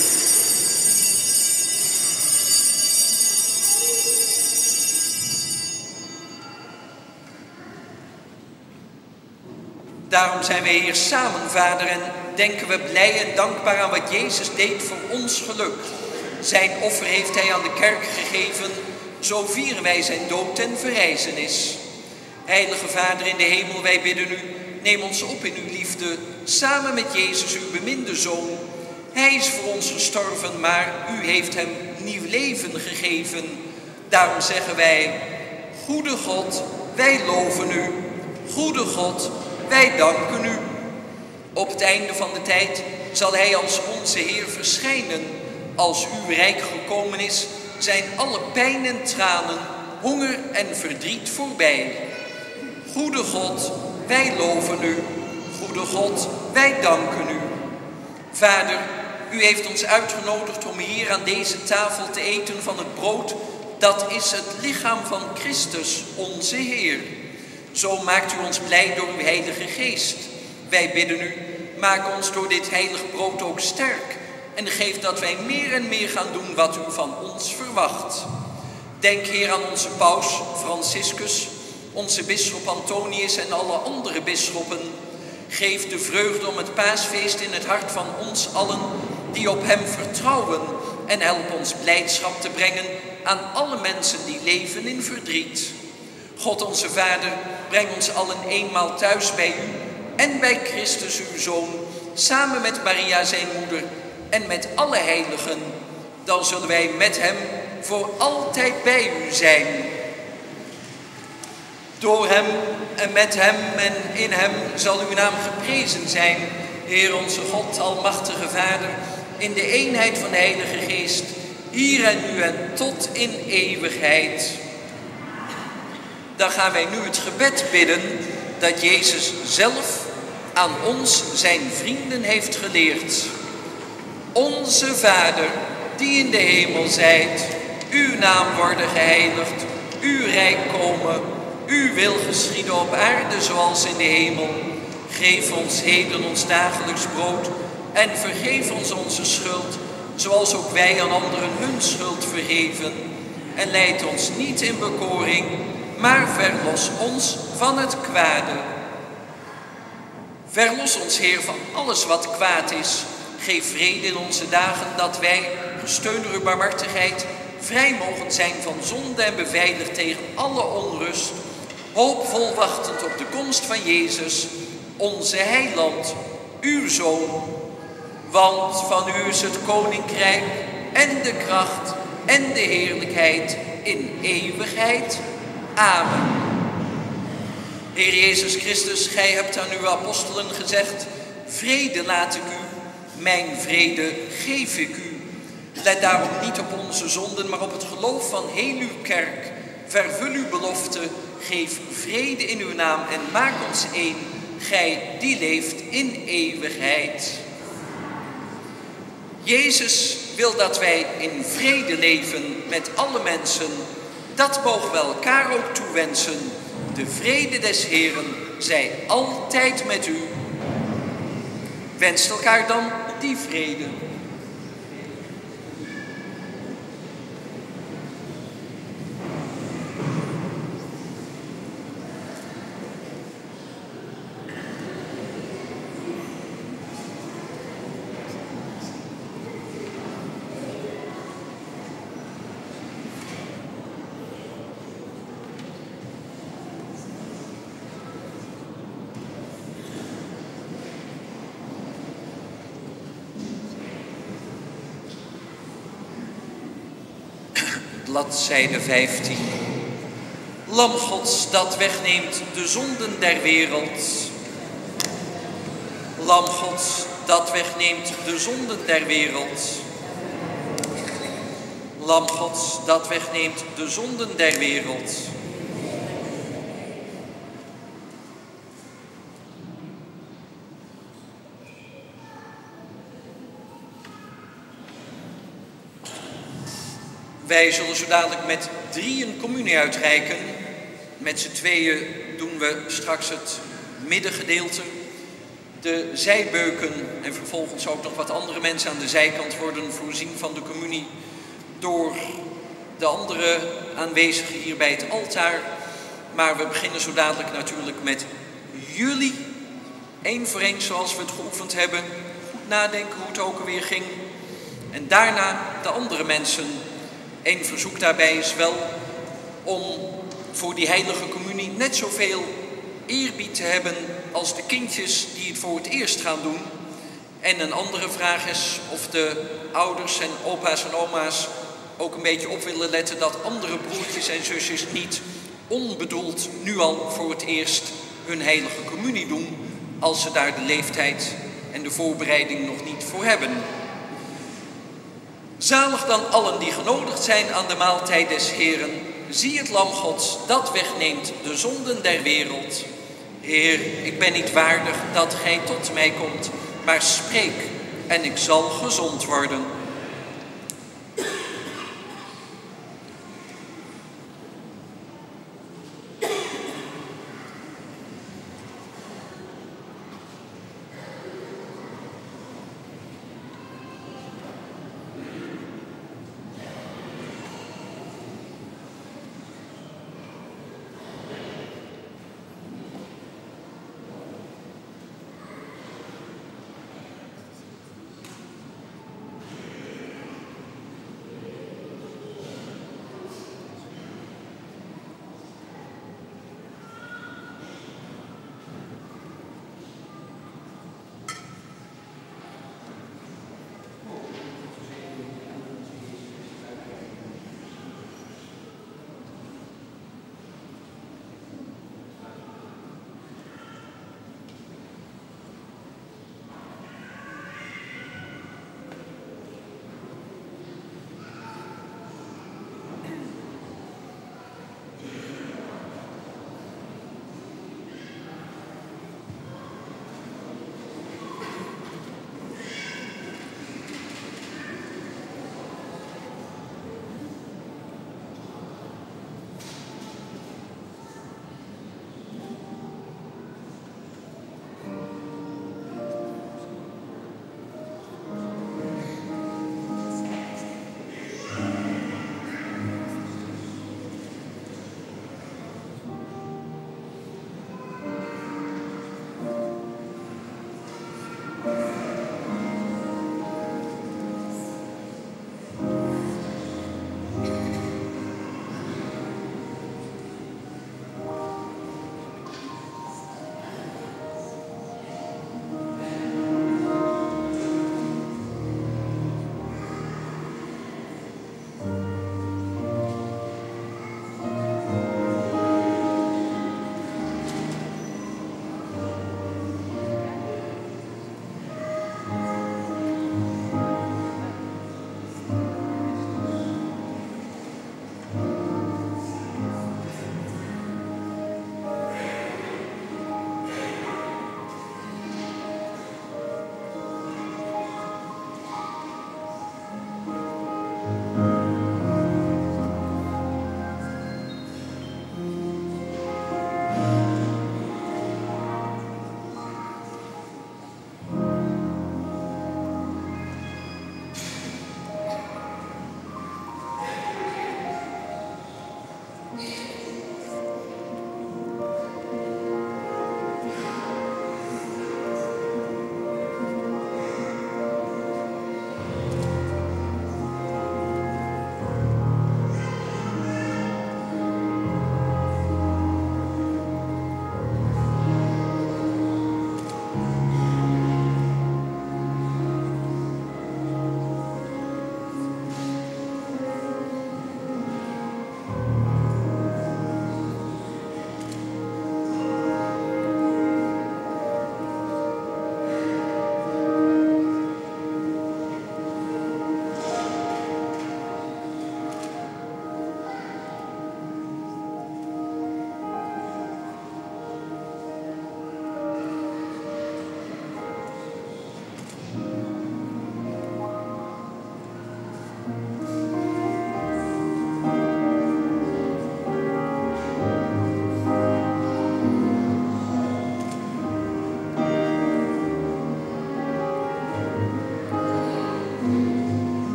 Daarom zijn wij hier samen, Vader, en denken we blij en dankbaar aan wat Jezus deed voor ons geluk. Zijn offer heeft hij aan de kerk gegeven, zo vieren wij zijn dood en verrijzenis. Heilige Vader in de hemel, wij bidden u, neem ons op in uw liefde, samen met Jezus, uw beminde Zoon. Hij is voor ons gestorven, maar u heeft hem nieuw leven gegeven. Daarom zeggen wij: goede God, wij loven u. Goede God, wij danken u. Op het einde van de tijd zal hij als onze Heer verschijnen. Als uw rijk gekomen is, zijn alle pijn en tranen, honger en verdriet voorbij. Goede God, wij loven u. Goede God, wij danken u. Vader, u heeft ons uitgenodigd om hier aan deze tafel te eten van het brood. Dat is het lichaam van Christus, onze Heer. Zo maakt u ons blij door uw Heilige Geest. Wij bidden u, maak ons door dit heilig brood ook sterk en geef dat wij meer en meer gaan doen wat u van ons verwacht. Denk, Heer, aan onze paus Franciscus, onze bisschop Antonius en alle andere bisschoppen. Geef de vreugde om het paasfeest in het hart van ons allen die op hem vertrouwen en help ons blijdschap te brengen aan alle mensen die leven in verdriet. God onze Vader, breng ons allen eenmaal thuis bij u en bij Christus uw Zoon, samen met Maria zijn moeder en met alle heiligen. Dan zullen wij met hem voor altijd bij u zijn. Door hem en met hem en in hem zal uw naam geprezen zijn, Heer onze God, almachtige Vader, in de eenheid van de Heilige Geest, hier en nu en tot in eeuwigheid. Dan gaan wij nu het gebed bidden dat Jezus zelf aan ons, zijn vrienden, heeft geleerd. Onze Vader, die in de hemel zijt, uw naam worden geheiligd, uw rijk komen, uw wil geschieden op aarde zoals in de hemel. Geef ons heden ons dagelijks brood en vergeef ons onze schuld, zoals ook wij aan anderen hun schuld vergeven. En leid ons niet in bekoring, maar verlos ons van het kwade. Verlos ons, Heer, van alles wat kwaad is. Geef vrede in onze dagen, dat wij, gesteund door uw barmhartigheid, vrij mogen zijn van zonde en beveiligd tegen alle onrust, hoopvol wachtend op de komst van Jezus, onze heiland, uw Zoon. Want van u is het koninkrijk en de kracht en de heerlijkheid in eeuwigheid. Amen. Heer Jezus Christus, gij hebt aan uw apostelen gezegd, vrede laat ik u, mijn vrede geef ik u. Let daarom niet op onze zonden, maar op het geloof van heel uw kerk. Vervul uw belofte, geef vrede in uw naam en maak ons één, gij die leeft in eeuwigheid. Jezus wil dat wij in vrede leven met alle mensen. Dat mogen we elkaar ook toewensen. De vrede des Heeren zij altijd met u. Wenst elkaar dan die vrede. Bladzijde vijftien. Lam Gods dat wegneemt de zonden der wereld. Lam Gods dat wegneemt de zonden der wereld. Lam Gods dat wegneemt de zonden der wereld. Wij zullen zo dadelijk met drieën communie uitreiken. Met z'n tweeën doen we straks het middengedeelte, de zijbeuken en vervolgens ook nog wat andere mensen aan de zijkant worden voorzien van de communie door de andere aanwezigen hier bij het altaar. Maar we beginnen zo dadelijk natuurlijk met jullie, één voor één zoals we het geoefend hebben. Goed nadenken hoe het ook alweer ging. En daarna de andere mensen. Eén verzoek daarbij is wel om voor die heilige communie net zoveel eerbied te hebben als de kindjes die het voor het eerst gaan doen. En een andere vraag is of de ouders en opa's en oma's ook een beetje op willen letten dat andere broertjes en zusjes niet onbedoeld nu al voor het eerst hun heilige communie doen, als ze daar de leeftijd en de voorbereiding nog niet voor hebben. Zalig dan allen die genodigd zijn aan de maaltijd des Heeren. Zie het lam Gods dat wegneemt de zonden der wereld. Heer, ik ben niet waardig dat gij tot mij komt, maar spreek en ik zal gezond worden.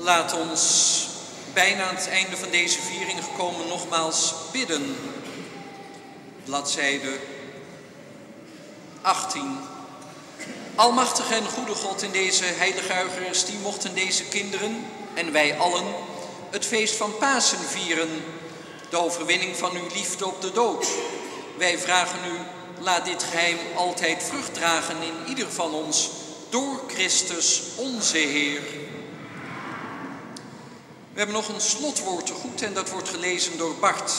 Laat ons bijna aan het einde van deze viering gekomen nogmaals bidden. Bladzijde achttien. Almachtige en goede God, in deze heilige Eucharistie mochten deze kinderen en wij allen het feest van Pasen vieren, de overwinning van uw liefde op de dood. Wij vragen u, laat dit geheim altijd vrucht dragen in ieder van ons, door Christus onze Heer. We hebben nog een slotwoord te goed en dat wordt gelezen door Bart.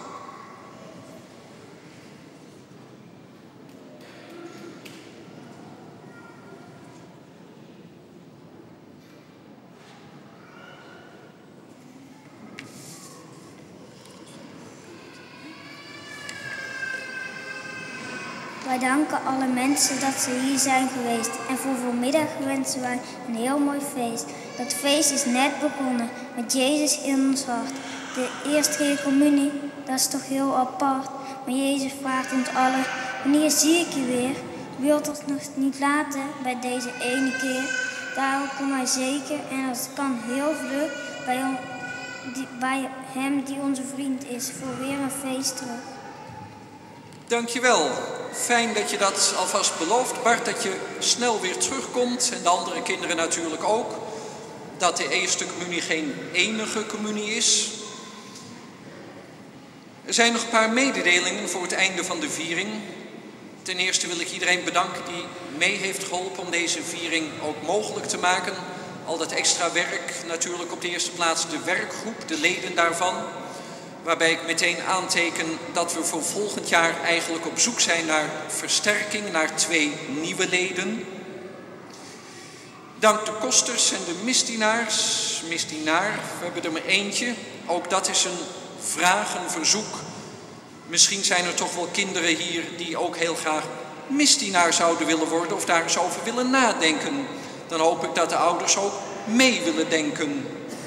Wij danken alle mensen dat ze hier zijn geweest. En voor vanmiddag wensen wij een heel mooi feest. Dat feest is net begonnen met Jezus in ons hart. De eerste keer communie, dat is toch heel apart. Maar Jezus vraagt ons allen, wanneer zie ik je weer? Wilt ons nog niet laten bij deze ene keer. Daarom komen wij zeker en als het kan heel vlug bij, on, die, bij hem die onze vriend is. Voor weer een feest terug. Dankjewel. Fijn dat je dat alvast belooft, Bart, dat je snel weer terugkomt. En de andere kinderen natuurlijk ook. Dat de eerste communie geen enige communie is. Er zijn nog een paar mededelingen voor het einde van de viering. Ten eerste wil ik iedereen bedanken die mee heeft geholpen om deze viering ook mogelijk te maken. Al dat extra werk, natuurlijk op de eerste plaats de werkgroep, de leden daarvan. Waarbij ik meteen aanteken dat we voor volgend jaar eigenlijk op zoek zijn naar versterking, naar twee nieuwe leden. Dank de kosters en de misdienaars. Misdienaar, we hebben er maar eentje. Ook dat is een vraag, een verzoek. Misschien zijn er toch wel kinderen hier die ook heel graag misdienaar zouden willen worden of daar eens over willen nadenken. Dan hoop ik dat de ouders ook mee willen denken.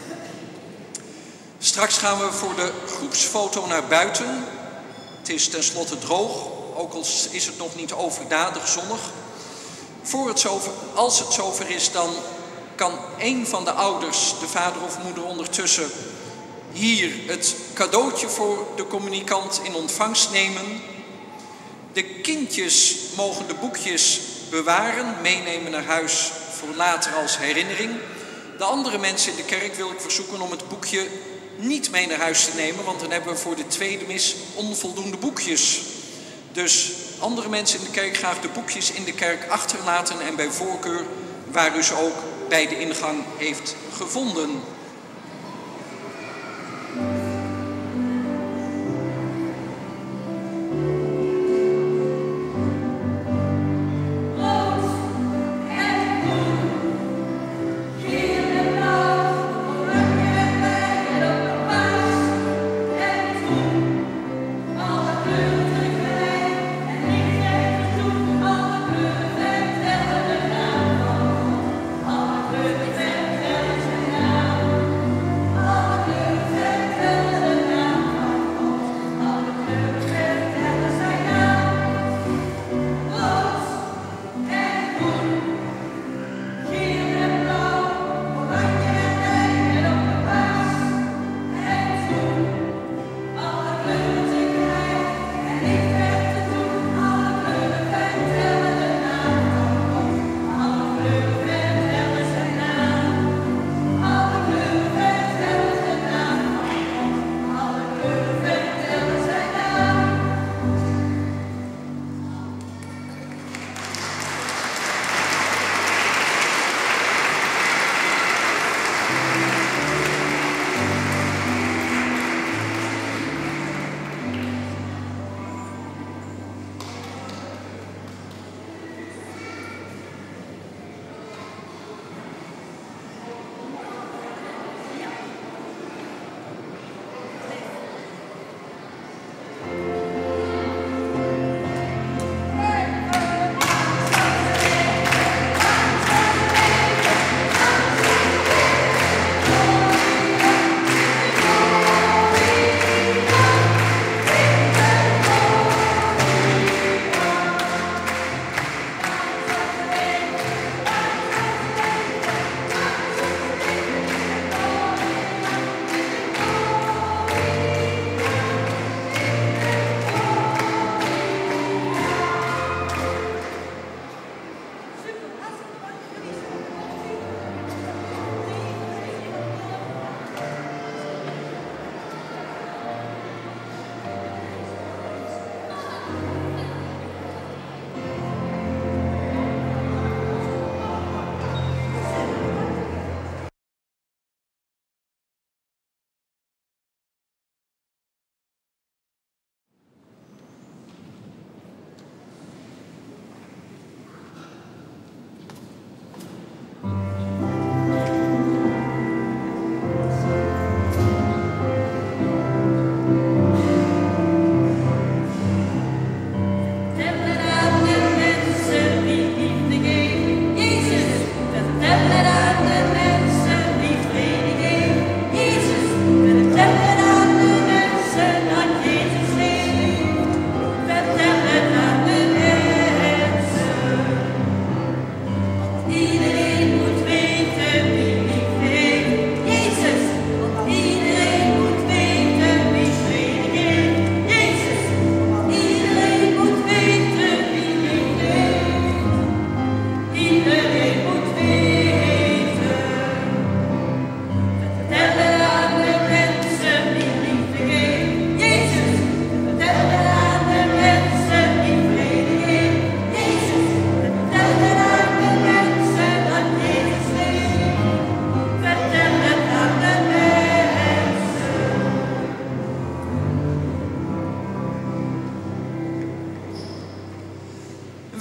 Straks gaan we voor de groepsfoto naar buiten. Het is tenslotte droog, ook al is het nog niet overdadig zonnig. Voor het zover, als het zover is, dan kan een van de ouders, de vader of moeder ondertussen, hier het cadeautje voor de communicant in ontvangst nemen. De kindjes mogen de boekjes bewaren, meenemen naar huis voor later als herinnering. De andere mensen in de kerk wil ik verzoeken om het boekje niet mee naar huis te nemen, want dan hebben we voor de tweede mis onvoldoende boekjes. Dus andere mensen in de kerk graag de boekjes in de kerk achterlaten en bij voorkeur waar u ze ook bij de ingang heeft gevonden. Now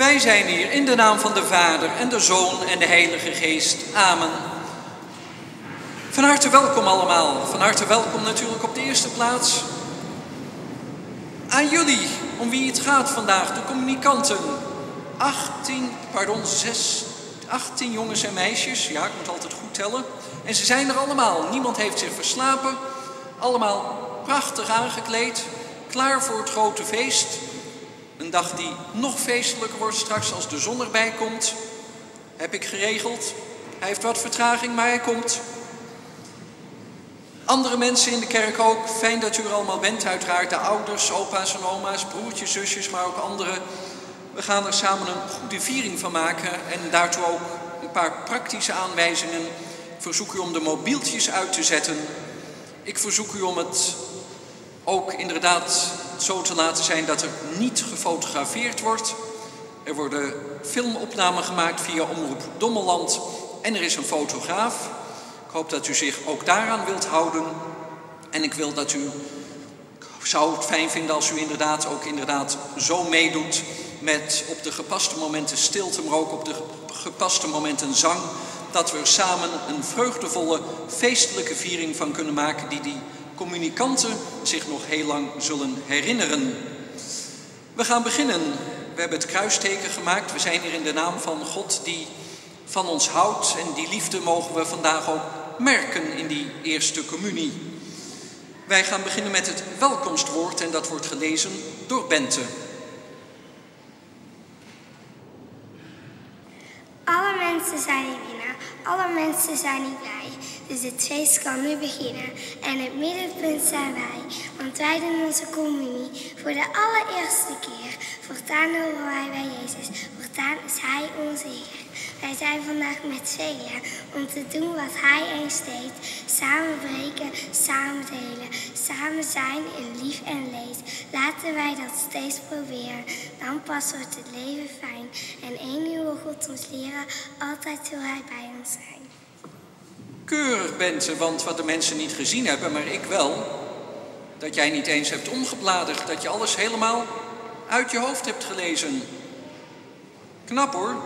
Wij zijn hier in de naam van de Vader en de Zoon en de Heilige Geest. Amen. Van harte welkom allemaal. Van harte welkom natuurlijk op de eerste plaats aan jullie, om wie het gaat vandaag, de communicanten. achttien, pardon, zes, achttien jongens en meisjes. Ja, ik moet altijd goed tellen. En ze zijn er allemaal. Niemand heeft zich verslapen. Allemaal prachtig aangekleed. Klaar voor het grote feest. Een dag die nog feestelijker wordt straks als de zon erbij komt. Heb ik geregeld. Hij heeft wat vertraging, maar hij komt. Andere mensen in de kerk ook. Fijn dat u er allemaal bent, uiteraard. De ouders, opa's en oma's, broertjes, zusjes, maar ook anderen. We gaan er samen een goede viering van maken. En daartoe ook een paar praktische aanwijzingen. Ik verzoek u om de mobieltjes uit te zetten. Ik verzoek u om het ook inderdaad zo te laten zijn dat er niet gefotografeerd wordt. Er worden filmopnamen gemaakt via Omroep Dommeland en er is een fotograaf. Ik hoop dat u zich ook daaraan wilt houden. En ik wil dat u, ik zou het fijn vinden als u inderdaad ook inderdaad zo meedoet met op de gepaste momenten stilte, maar ook op de gepaste momenten zang. Dat we er samen een vreugdevolle, feestelijke viering van kunnen maken die die communicanten zich nog heel lang zullen herinneren. We gaan beginnen. We hebben het kruisteken gemaakt. We zijn hier in de naam van God die van ons houdt. En die liefde mogen we vandaag ook merken in die eerste communie. Wij gaan beginnen met het welkomstwoord en dat wordt gelezen door Bente. Alle mensen zijn hier binnen, alle mensen zijn hier blij. Dus het feest kan nu beginnen. En het middenpunt zijn wij, want wij doen onze communie voor de allereerste keer. Voortaan horen wij bij Jezus, voortaan is Hij onze Heer. Wij zijn vandaag met velen om te doen wat Hij eens deed. Samen breken, samen delen, samen zijn in lief en leed. Laten wij dat steeds proberen, dan pas wordt het leven fijn. En één uur wil God ons leren, altijd wil Hij bij ons zijn. Keurig, Bente, want wat de mensen niet gezien hebben, maar ik wel, dat jij niet eens hebt omgebladerd, dat je alles helemaal uit je hoofd hebt gelezen. Knap hoor.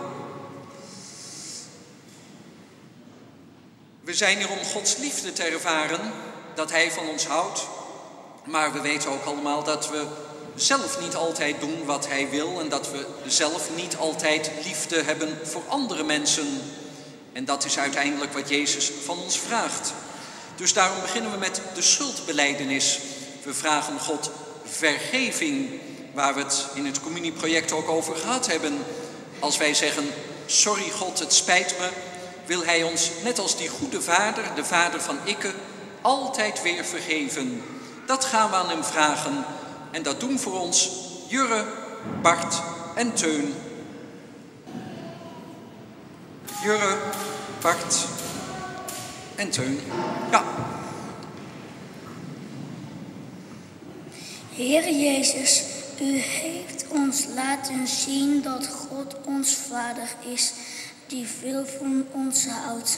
We zijn hier om Gods liefde te ervaren, dat Hij van ons houdt. Maar we weten ook allemaal dat we zelf niet altijd doen wat Hij wil en dat we zelf niet altijd liefde hebben voor andere mensen. En dat is uiteindelijk wat Jezus van ons vraagt. Dus daarom beginnen we met de schuldbelijdenis. We vragen God vergeving, waar we het in het communieproject ook over gehad hebben. Als wij zeggen, sorry God, het spijt me, wil Hij ons, net als die goede vader, de vader van Ikke, altijd weer vergeven. Dat gaan we aan Hem vragen. En dat doen voor ons Jurre, Bart en Teun. Jurre, Bart en Teun. Ja. Heer Jezus, U heeft ons laten zien dat God ons Vader is, die veel van ons houdt.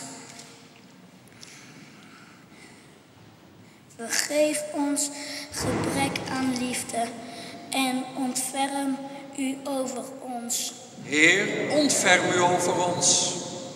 Vergeef ons gebrek aan liefde en ontferm U over ons. Heer, ontferm U over ons.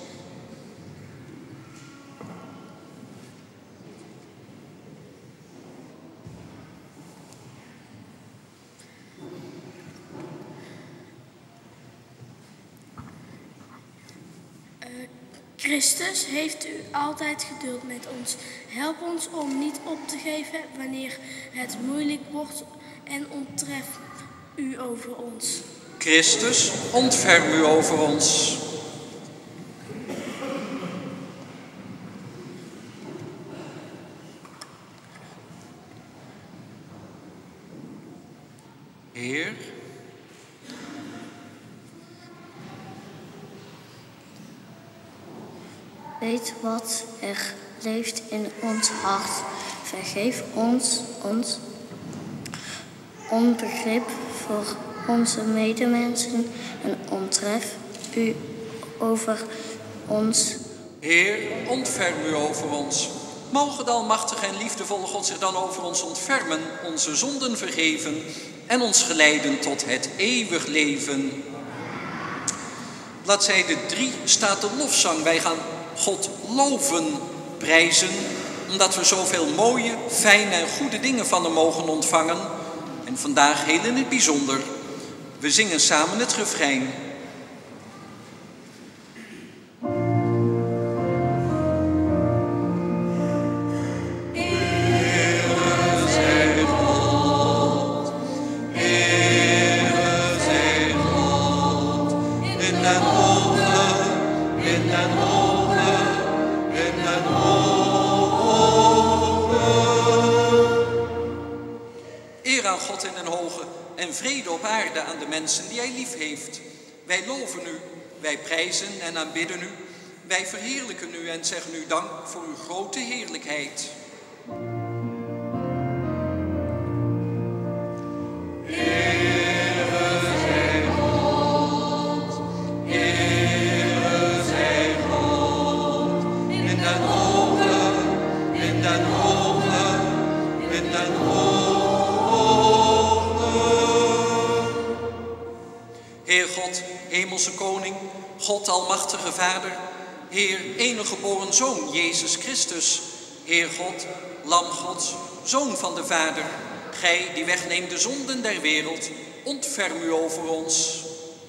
Christus heeft U altijd geduld met ons. Help ons om niet op te geven wanneer het moeilijk wordt en onttref U over ons. Christus, ontferm U over ons. Heer, weet wat er leeft in ons hart. Vergeef ons ons onbegrip voor onze medemensen en onttref U over ons. Heer, ontferm U over ons. Mogen de almachtige en liefdevolle God zich dan over ons ontfermen, onze zonden vergeven en ons geleiden tot het eeuwig leven. Bladzijde drie staat de lofzang. Wij gaan God loven, prijzen, omdat we zoveel mooie, fijne en goede dingen van hem mogen ontvangen. En vandaag heel in het bijzonder. We zingen samen het refrein. God in den hoge en vrede op aarde aan de mensen die hij lief heeft. Wij loven u, wij prijzen en aanbidden u. Wij verheerlijken u en zeggen u dank voor uw grote heerlijkheid. Heer God, hemelse koning, God almachtige Vader, Heer enige geboren Zoon, Jezus Christus, Heer God, Lam Gods, Zoon van de Vader, gij die wegneemt de zonden der wereld, ontferm u over ons.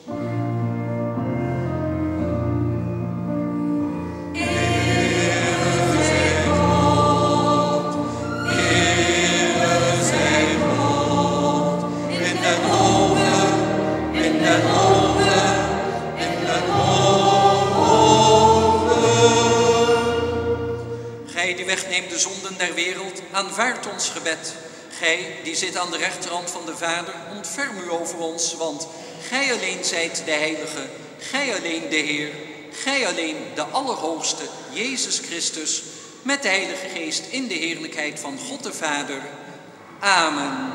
Wegneemt de zonden der wereld, aanvaardt ons gebed. Gij, die zit aan de rechterhand van de Vader, ontferm u over ons, want gij alleen zijt de Heilige, gij alleen de Heer, gij alleen de Allerhoogste, Jezus Christus, met de Heilige Geest in de heerlijkheid van God de Vader. Amen.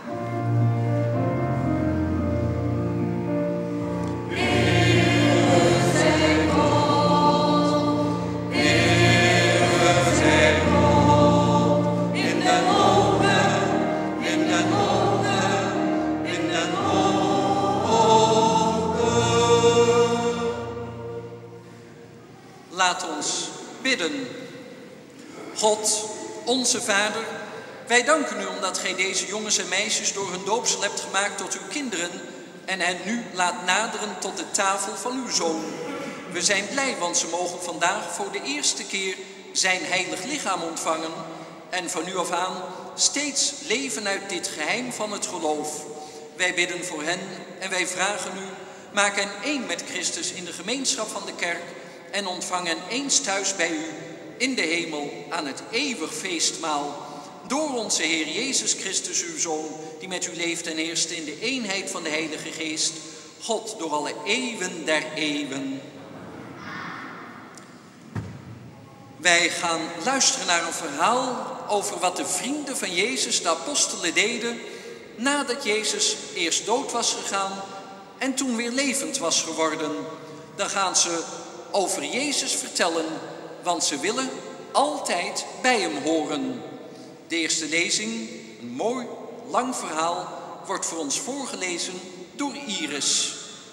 Laat ons bidden. God, onze Vader, wij danken u omdat gij deze jongens en meisjes door hun doopsel hebt gemaakt tot uw kinderen en hen nu laat naderen tot de tafel van uw Zoon. We zijn blij, want ze mogen vandaag voor de eerste keer zijn heilig lichaam ontvangen en van nu af aan steeds leven uit dit geheim van het geloof. Wij bidden voor hen en wij vragen u, maak hen één met Christus in de gemeenschap van de kerk en ontvang hen eens thuis bij u in de hemel aan het eeuwig feestmaal. Door onze Heer Jezus Christus, uw Zoon, die met u leeft en heerst in de eenheid van de Heilige Geest, God door alle eeuwen der eeuwen. Wij gaan luisteren naar een verhaal over wat de vrienden van Jezus, de apostelen, deden nadat Jezus eerst dood was gegaan en toen weer levend was geworden. Dan gaan ze over Jezus vertellen, want ze willen altijd bij hem horen. De eerste lezing, een mooi, lang verhaal, wordt voor ons voorgelezen door Iris.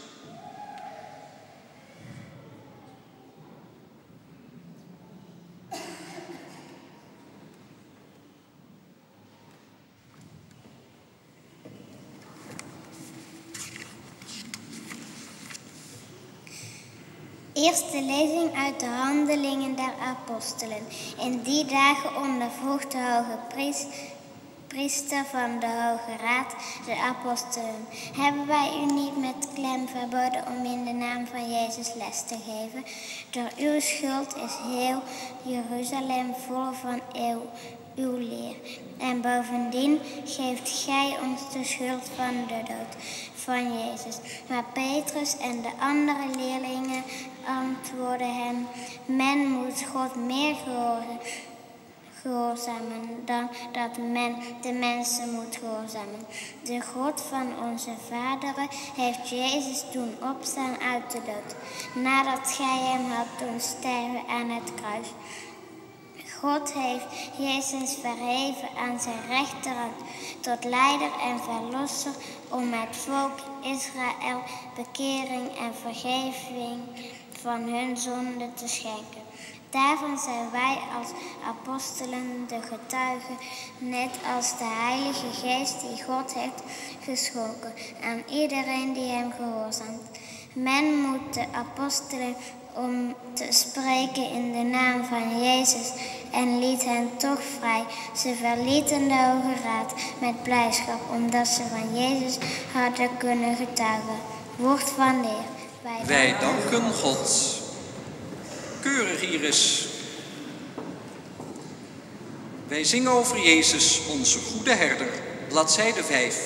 Eerste lezing uit de Handelingen der Apostelen. In die dagen ondervroeg de hoge priester, priester van de Hoge Raad de apostelen: hebben wij u niet met klem verboden om in de naam van Jezus les te geven? Door uw schuld is heel Jeruzalem vol van eeuw, uw leer. En bovendien geeft gij ons de schuld van de dood van Jezus. Maar Petrus en de andere leerlingen antwoordden hem: men moet God meer gehoorzamen dan dat men de mensen moet gehoorzamen. De God van onze vaderen heeft Jezus doen opstaan uit de dood, nadat gij hem had doen sterven aan het kruis. God heeft Jezus verheven aan zijn rechterhand tot leider en verlosser om het volk Israël bekering en vergeving van hun zonden te schenken. Daarvan zijn wij als apostelen de getuigen, net als de Heilige Geest die God heeft geschonken aan iedereen die hem gehoorzaamt. Men moet de apostelen om te spreken in de naam van Jezus en liet hen toch vrij. Ze verlieten de Hoge Raad met blijdschap, omdat ze van Jezus hadden kunnen getuigen. Woord van de Heer. Wij, Wij danken God. Keurig, Iris. Wij zingen over Jezus, onze goede herder, bladzijde vijf.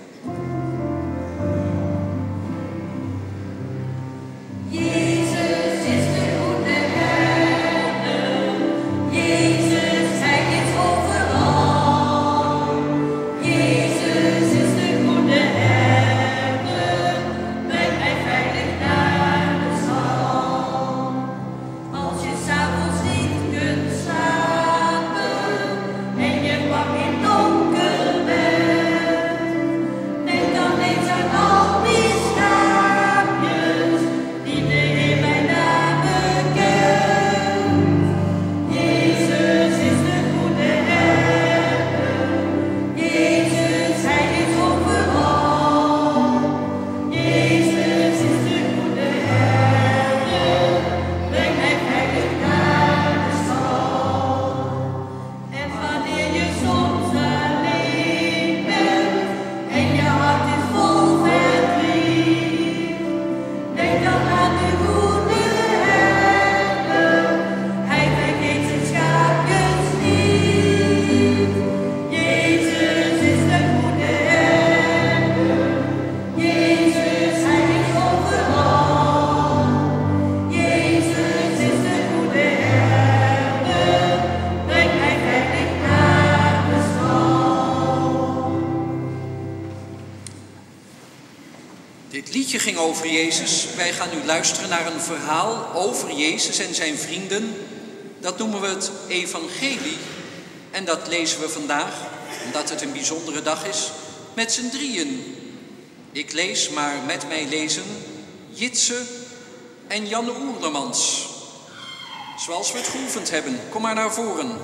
Ging over Jezus. Wij gaan nu luisteren naar een verhaal over Jezus en zijn vrienden. Dat noemen we het evangelie. En dat lezen we vandaag, omdat het een bijzondere dag is, met z'n drieën. Ik lees, maar met mij lezen Jitse en Janne Oerlemans. Zoals we het geoefend hebben. Kom maar naar voren.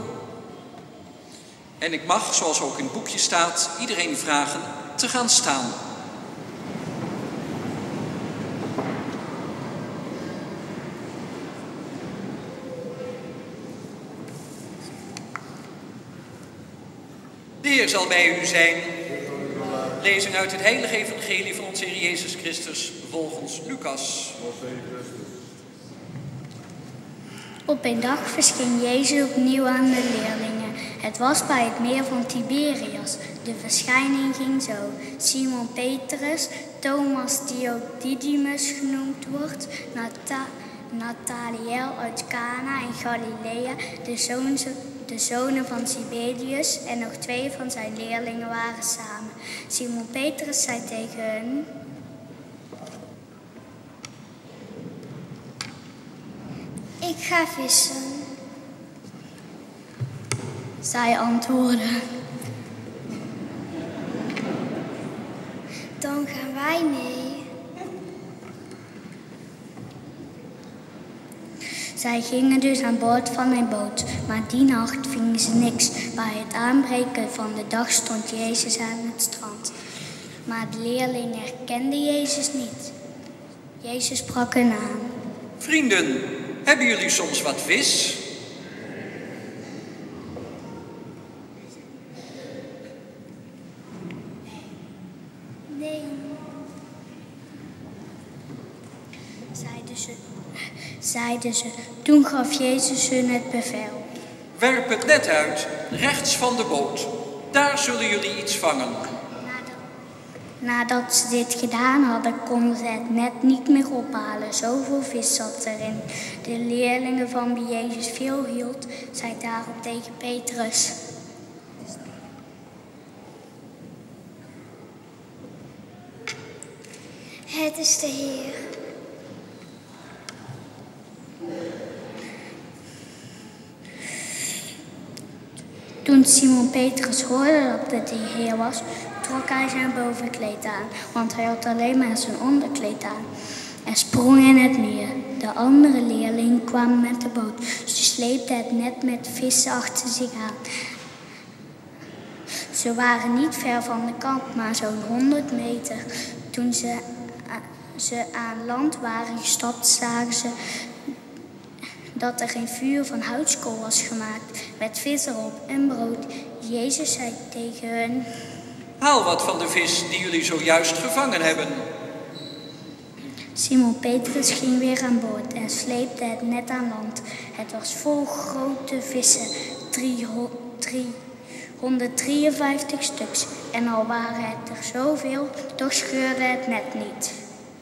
En ik mag, zoals ook in het boekje staat, iedereen vragen te gaan staan. De Heer zal bij u zijn. Lezing uit het heilige evangelie van onze Heer Jezus Christus volgens Lucas. Op een dag verscheen Jezus opnieuw aan de leerlingen. Het was bij het meer van Tiberias. De verschijning ging zo. Simon Petrus, Thomas die ook Didymus genoemd wordt, Nata Nathanael uit Cana in Galilea, de, zoon, de zonen van Zebedius en nog twee van zijn leerlingen waren samen. Simon Petrus zei tegen hen: Ik ga vissen. Zij antwoordden: Dan gaan wij mee. Zij gingen dus aan boord van een boot, maar die nacht vingen ze niks. Bij het aanbreken van de dag stond Jezus aan het strand. Maar de leerlingen herkenden Jezus niet. Jezus sprak hen aan: Vrienden, hebben jullie soms wat vis? Nee. Zeiden ze, zeiden ze. Toen gaf Jezus hun het bevel: Werp het net uit, rechts van de boot. Daar zullen jullie iets vangen. Nadat ze dit gedaan hadden, konden ze het net niet meer ophalen. Zoveel vis zat erin. De leerlingen van wie Jezus veel hield, zei daarop tegen Petrus: Het is de Heer. Toen Simon Petrus hoorde dat het de Heer was, trok hij zijn bovenkleed aan, want hij had alleen maar zijn onderkleed aan, en sprong in het meer. De andere leerlingen kwamen met de boot. Ze sleepten het net met vissen achter zich aan. Ze waren niet ver van de kant, maar zo'n honderd meter. Toen ze, ze aan land waren gestapt, zagen ze dat er geen vuur van houtskool was gemaakt, met vis erop en brood. Jezus zei tegen hen: haal wat van de vis die jullie zojuist gevangen hebben. Simon Petrus ging weer aan boord en sleepte het net aan land. Het was vol grote vissen, driehonderddrieënvijftig stuks. En al waren het er zoveel, toch scheurde het net niet.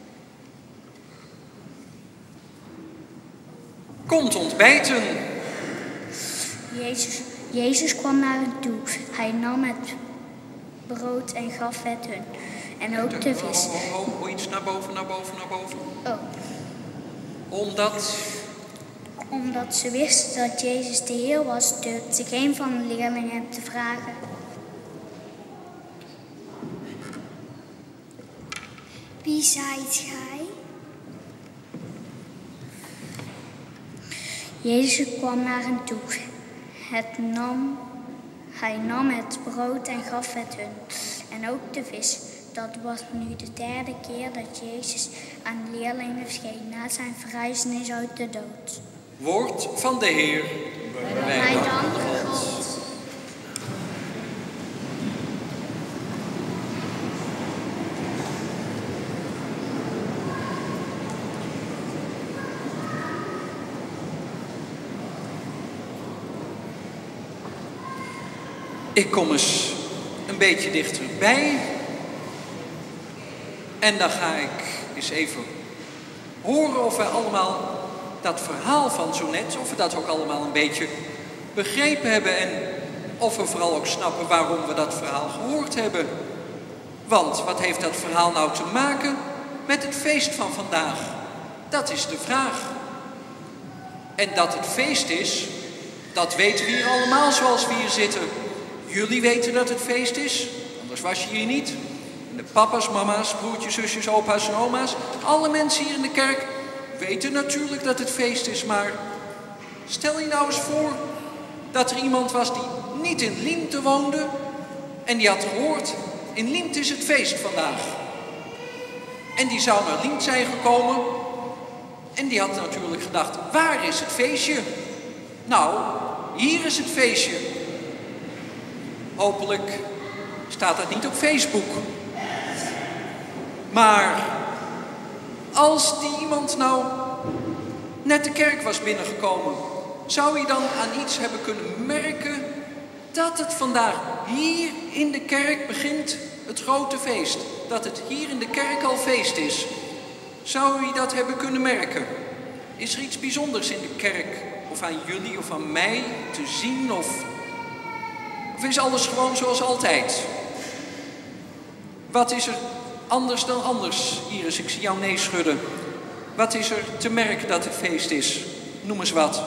Komt ontbijten. Jezus, Jezus kwam naar hen toe. Hij nam het brood en gaf het hun. En ook de vis. Oh, oh, oh, iets naar boven, naar boven, naar boven. Oh. Omdat? Omdat ze wisten dat Jezus de Heer was, durfde ze geen van de leerlingen hem te vragen. Wie zijt gij? Jezus kwam naar hen toe. Het nam, hij nam het brood en gaf het hun. En ook de vis. Dat was nu de derde keer dat Jezus aan de leerlingen verscheen na zijn verrijzenis uit de dood. Woord van de Heer. Wij danken God. Ik kom eens een beetje dichterbij. En dan ga ik eens even horen of we allemaal dat verhaal van zo net, of we dat ook allemaal een beetje begrepen hebben. En of we vooral ook snappen waarom we dat verhaal gehoord hebben. Want wat heeft dat verhaal nou te maken met het feest van vandaag? Dat is de vraag. En dat het feest is, dat weten we hier allemaal zoals we hier zitten. Jullie weten dat het feest is, anders was je hier niet. En de papa's, mama's, broertjes, zusjes, opa's en oma's, alle mensen hier in de kerk weten natuurlijk dat het feest is. Maar stel je nou eens voor dat er iemand was die niet in Liemte woonde en die had gehoord, in Liemte is het feest vandaag. En die zou naar Liemte zijn gekomen en die had natuurlijk gedacht, waar is het feestje? Nou, hier is het feestje. Hopelijk staat dat niet op Facebook. Maar als die iemand nou net de kerk was binnengekomen, zou hij dan aan iets hebben kunnen merken dat het vandaag hier in de kerk begint, het grote feest. Dat het hier in de kerk al feest is. Zou hij dat hebben kunnen merken? Is er iets bijzonders in de kerk, of aan jullie of aan mij te zien, of... Of is alles gewoon zoals altijd? Wat is er anders dan anders? Iris, ik zie jou nee schudden. Wat is er te merken dat het feest is? Noem eens wat.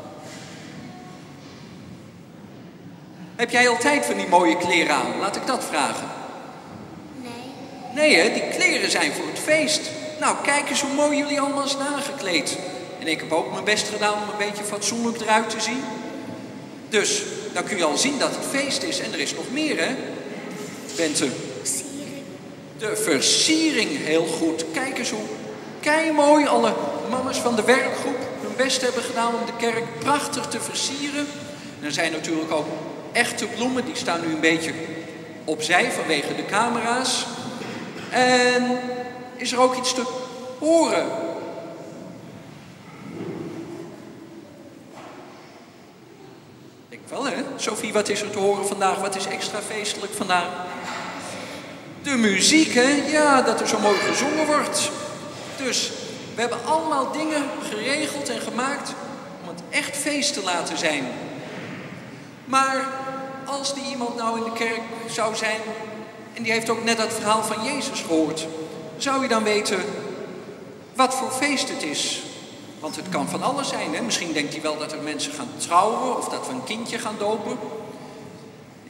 Heb jij altijd van die mooie kleren aan? Laat ik dat vragen. Nee. Nee hè, die kleren zijn voor het feest. Nou, kijk eens hoe mooi jullie allemaal zijn aangekleed. En ik heb ook mijn best gedaan om een beetje fatsoenlijk eruit te zien. Dus... dan kun je al zien dat het feest is. En er is nog meer, hè? Bente. Versiering. De versiering, heel goed. Kijk eens hoe keimooi alle mama's van de werkgroep hun best hebben gedaan om de kerk prachtig te versieren. En er zijn natuurlijk ook echte bloemen. Die staan nu een beetje opzij vanwege de camera's. En is er ook iets te horen? Wel hè? Sophie, wat is er te horen vandaag? Wat is extra feestelijk vandaag? De muziek, hè? Ja, dat er zo mooi gezongen wordt. Dus we hebben allemaal dingen geregeld en gemaakt om het echt feest te laten zijn. Maar als die iemand nou in de kerk zou zijn en die heeft ook net dat verhaal van Jezus gehoord, zou je dan weten wat voor feest het is? Want het kan van alles zijn, hè? Misschien denkt hij wel dat er mensen gaan trouwen of dat we een kindje gaan dopen.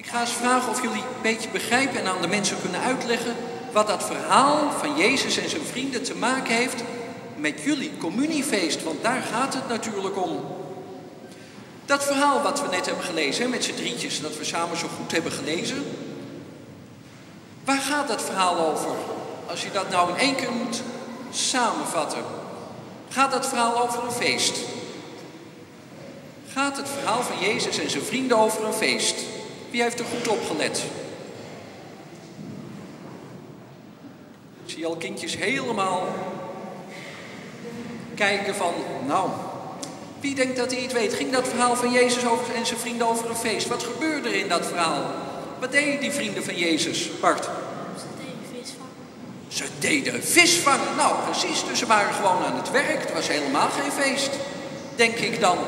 Ik ga eens vragen of jullie een beetje begrijpen en aan de mensen kunnen uitleggen wat dat verhaal van Jezus en zijn vrienden te maken heeft met jullie communiefeest, want daar gaat het natuurlijk om. Dat verhaal wat we net hebben gelezen, hè, met z'n drietjes, dat we samen zo goed hebben gelezen. Waar gaat dat verhaal over? Als je dat nou in één keer moet samenvatten. Gaat dat verhaal over een feest? Gaat het verhaal van Jezus en zijn vrienden over een feest? Wie heeft er goed opgelet? Ik zie al kindjes helemaal kijken van, nou, wie denkt dat hij het weet? Ging dat verhaal van Jezus over en zijn vrienden over een feest? Wat gebeurde er in dat verhaal? Wat deden die vrienden van Jezus, Bart? Ze deden vis vangen. Ze deden vis vangen. Nou, precies. Dus ze waren gewoon aan het werk. Het was helemaal geen feest, denk ik dan.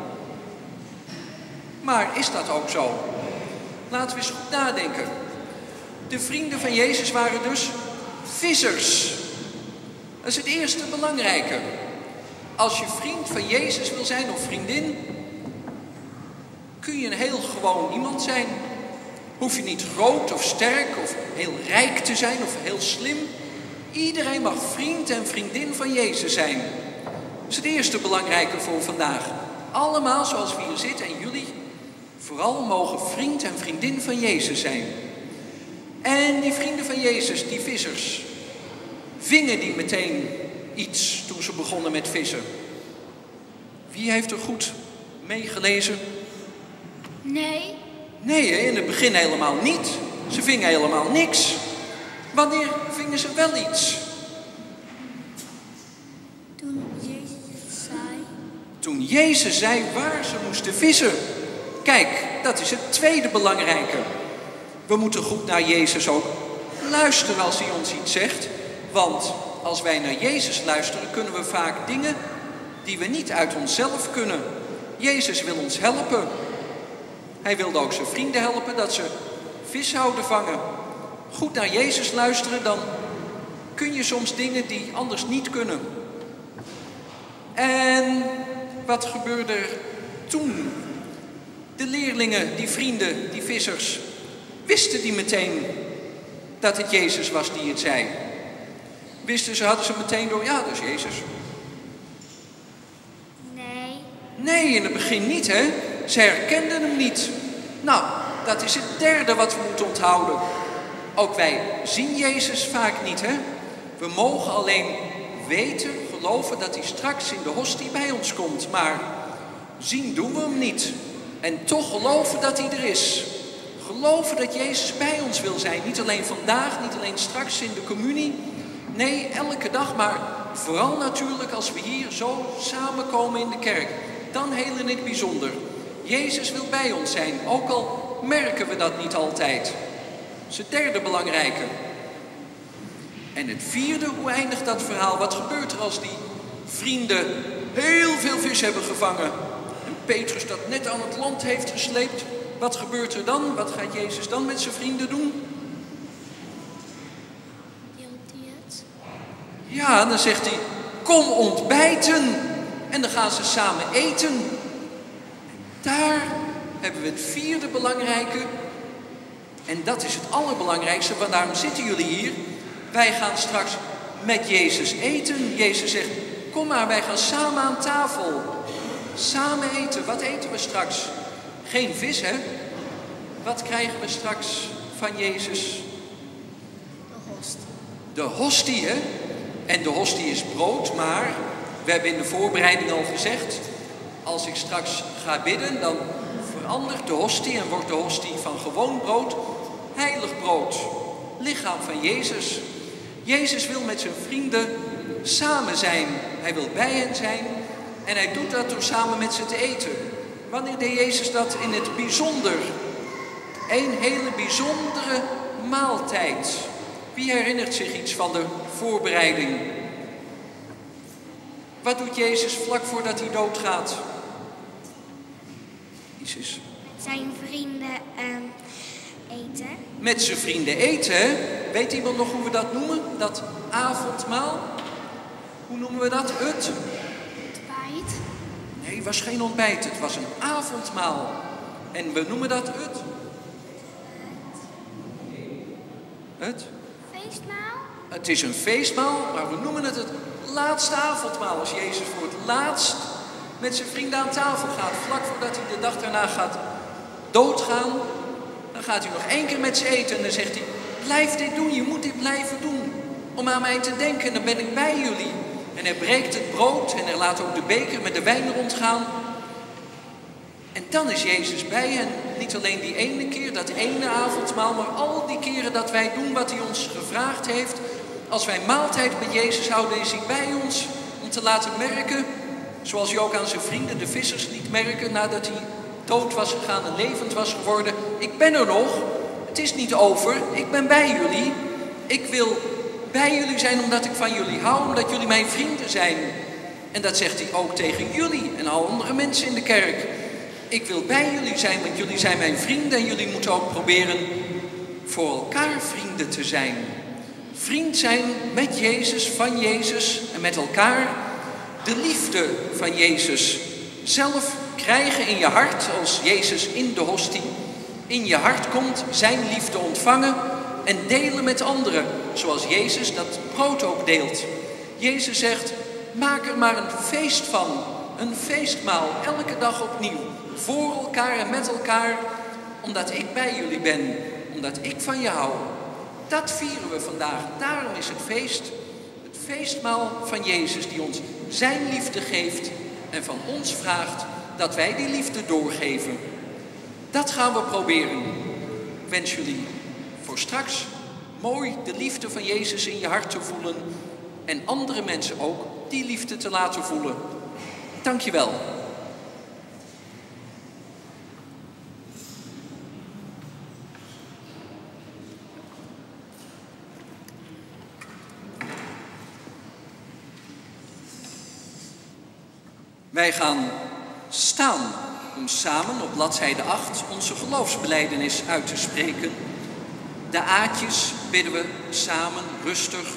Maar is dat ook zo? Laten we eens goed nadenken. De vrienden van Jezus waren dus vissers. Dat is het eerste belangrijke. Als je vriend van Jezus wil zijn of vriendin, kun je een heel gewoon iemand zijn. Hoef je niet groot of sterk of heel rijk te zijn of heel slim. Iedereen mag vriend en vriendin van Jezus zijn. Dat is het eerste belangrijke voor vandaag. Allemaal zoals we hier zitten en jullie vooral mogen vriend en vriendin van Jezus zijn. En die vrienden van Jezus, die vissers, vingen die meteen iets toen ze begonnen met vissen? Wie heeft er goed meegelezen? Nee. Nee, hè? In het begin helemaal niet. Ze vingen helemaal niks. Wanneer vingen ze wel iets? Toen Jezus het zei. Toen Jezus zei waar ze moesten vissen. Kijk, dat is het tweede belangrijke. We moeten goed naar Jezus ook luisteren als hij ons iets zegt. Want als wij naar Jezus luisteren, kunnen we vaak dingen die we niet uit onszelf kunnen. Jezus wil ons helpen. Hij wilde ook zijn vrienden helpen dat ze vis zouden vangen. Goed naar Jezus luisteren, dan kun je soms dingen die anders niet kunnen. En wat gebeurde er toen? De leerlingen, die vrienden, die vissers, wisten die meteen dat het Jezus was die het zei? Wisten ze, hadden ze meteen door, ja, dat is Jezus. Nee. Nee, in het begin niet, hè. Ze herkenden hem niet. Nou, dat is het derde wat we moeten onthouden. Ook wij zien Jezus vaak niet, hè. We mogen alleen weten, geloven dat hij straks in de hostie bij ons komt. Maar zien doen we hem niet. En toch geloven dat hij er is. Geloven dat Jezus bij ons wil zijn. Niet alleen vandaag, niet alleen straks in de communie. Nee, elke dag, maar vooral natuurlijk als we hier zo samenkomen in de kerk. Dan heel in het bijzonder. Jezus wil bij ons zijn, ook al merken we dat niet altijd. Dat is het derde belangrijke. En het vierde, hoe eindigt dat verhaal? Wat gebeurt er als die vrienden heel veel vis hebben gevangen? En Petrus dat net aan het land heeft gesleept. Wat gebeurt er dan? Wat gaat Jezus dan met zijn vrienden doen? Ja, dan zegt hij, kom ontbijten. En dan gaan ze samen eten. Daar hebben we het vierde belangrijke. En dat is het allerbelangrijkste, want daarom zitten jullie hier. Wij gaan straks met Jezus eten. Jezus zegt, kom maar, wij gaan samen aan tafel. Samen eten. Wat eten we straks? Geen vis, hè? Wat krijgen we straks van Jezus? De hostie. De hostie, hè? En de hostie is brood, maar we hebben in de voorbereiding al gezegd, als ik straks ga bidden, dan verandert de hostie en wordt de hostie van gewoon brood heilig brood. Lichaam van Jezus. Jezus wil met zijn vrienden samen zijn. Hij wil bij hen zijn en hij doet dat door samen met ze te eten. Wanneer deed Jezus dat in het bijzonder? Een hele bijzondere maaltijd. Wie herinnert zich iets van de voorbereiding? Wat doet Jezus vlak voordat hij doodgaat? Jezus. Met zijn vrienden um, eten. Met zijn vrienden eten, hè? Weet iemand nog hoe we dat noemen? Dat avondmaal? Hoe noemen we dat? Het? Ontbijt. Nee, het was geen ontbijt. Het was een avondmaal. En we noemen dat het? Het? Feestmaal? Het is een feestmaal, maar we noemen het het laatste avondmaal. Als Jezus voor het laatst met zijn vrienden aan tafel gaat, vlak voordat hij de dag daarna gaat doodgaan, dan gaat hij nog één keer met ze eten en dan zegt hij, blijf dit doen, je moet dit blijven doen, om aan mij te denken, dan ben ik bij jullie. En hij breekt het brood en hij laat ook de beker met de wijn rondgaan. En dan is Jezus bij hen. Niet alleen die ene keer, dat ene avondmaal, maar al die keren dat wij doen wat hij ons gevraagd heeft. Als wij maaltijd met Jezus houden, is hij bij ons om te laten merken, zoals hij ook aan zijn vrienden, de vissers, liet merken nadat hij dood was gegaan en levend was geworden. Ik ben er nog, het is niet over, ik ben bij jullie. Ik wil bij jullie zijn omdat ik van jullie hou, omdat jullie mijn vrienden zijn. En dat zegt hij ook tegen jullie en al andere mensen in de kerk. Ik wil bij jullie zijn, want jullie zijn mijn vrienden en jullie moeten ook proberen voor elkaar vrienden te zijn. Vriend zijn met Jezus, van Jezus en met elkaar. De liefde van Jezus zelf krijgen in je hart, als Jezus in de hostie in je hart komt, zijn liefde ontvangen en delen met anderen, zoals Jezus dat brood ook deelt. Jezus zegt, maak er maar een feest van, een feestmaal, elke dag opnieuw, voor elkaar en met elkaar, omdat ik bij jullie ben, omdat ik van je hou. Dat vieren we vandaag, daarom is het feest, het feestmaal van Jezus die ons zijn liefde geeft en van ons vraagt dat wij die liefde doorgeven. Dat gaan we proberen. Ik wens jullie voor straks mooi de liefde van Jezus in je hart te voelen en andere mensen ook die liefde te laten voelen. Dank je wel. Wij gaan staan om samen op bladzijde acht onze geloofsbelijdenis uit te spreken. De A'tjes bidden we samen rustig.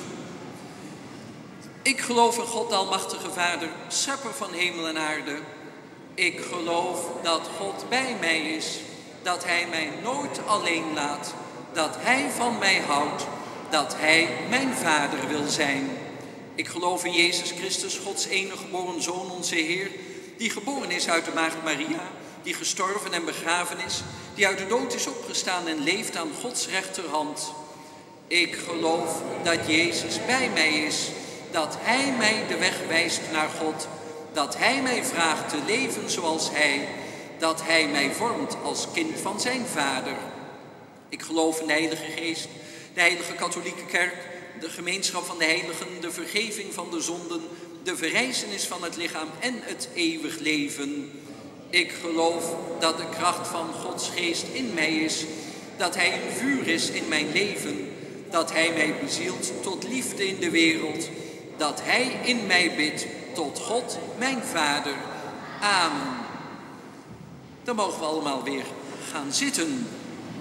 Ik geloof in God de Almachtige Vader, schepper van hemel en aarde. Ik geloof dat God bij mij is, dat Hij mij nooit alleen laat, dat Hij van mij houdt, dat Hij mijn Vader wil zijn. Ik geloof in Jezus Christus, Gods enige geboren Zoon, onze Heer, die geboren is uit de Maagd Maria, die gestorven en begraven is, die uit de dood is opgestaan en leeft aan Gods rechterhand. Ik geloof dat Jezus bij mij is, dat Hij mij de weg wijst naar God, dat Hij mij vraagt te leven zoals Hij, dat Hij mij vormt als kind van zijn Vader. Ik geloof in de Heilige Geest, de Heilige Katholieke Kerk, de gemeenschap van de heiligen, de vergeving van de zonden, de verrijzenis van het lichaam en het eeuwig leven. Ik geloof dat de kracht van Gods geest in mij is, dat Hij een vuur is in mijn leven, dat Hij mij bezielt tot liefde in de wereld, dat Hij in mij bidt tot God, mijn Vader. Amen. Dan mogen we allemaal weer gaan zitten.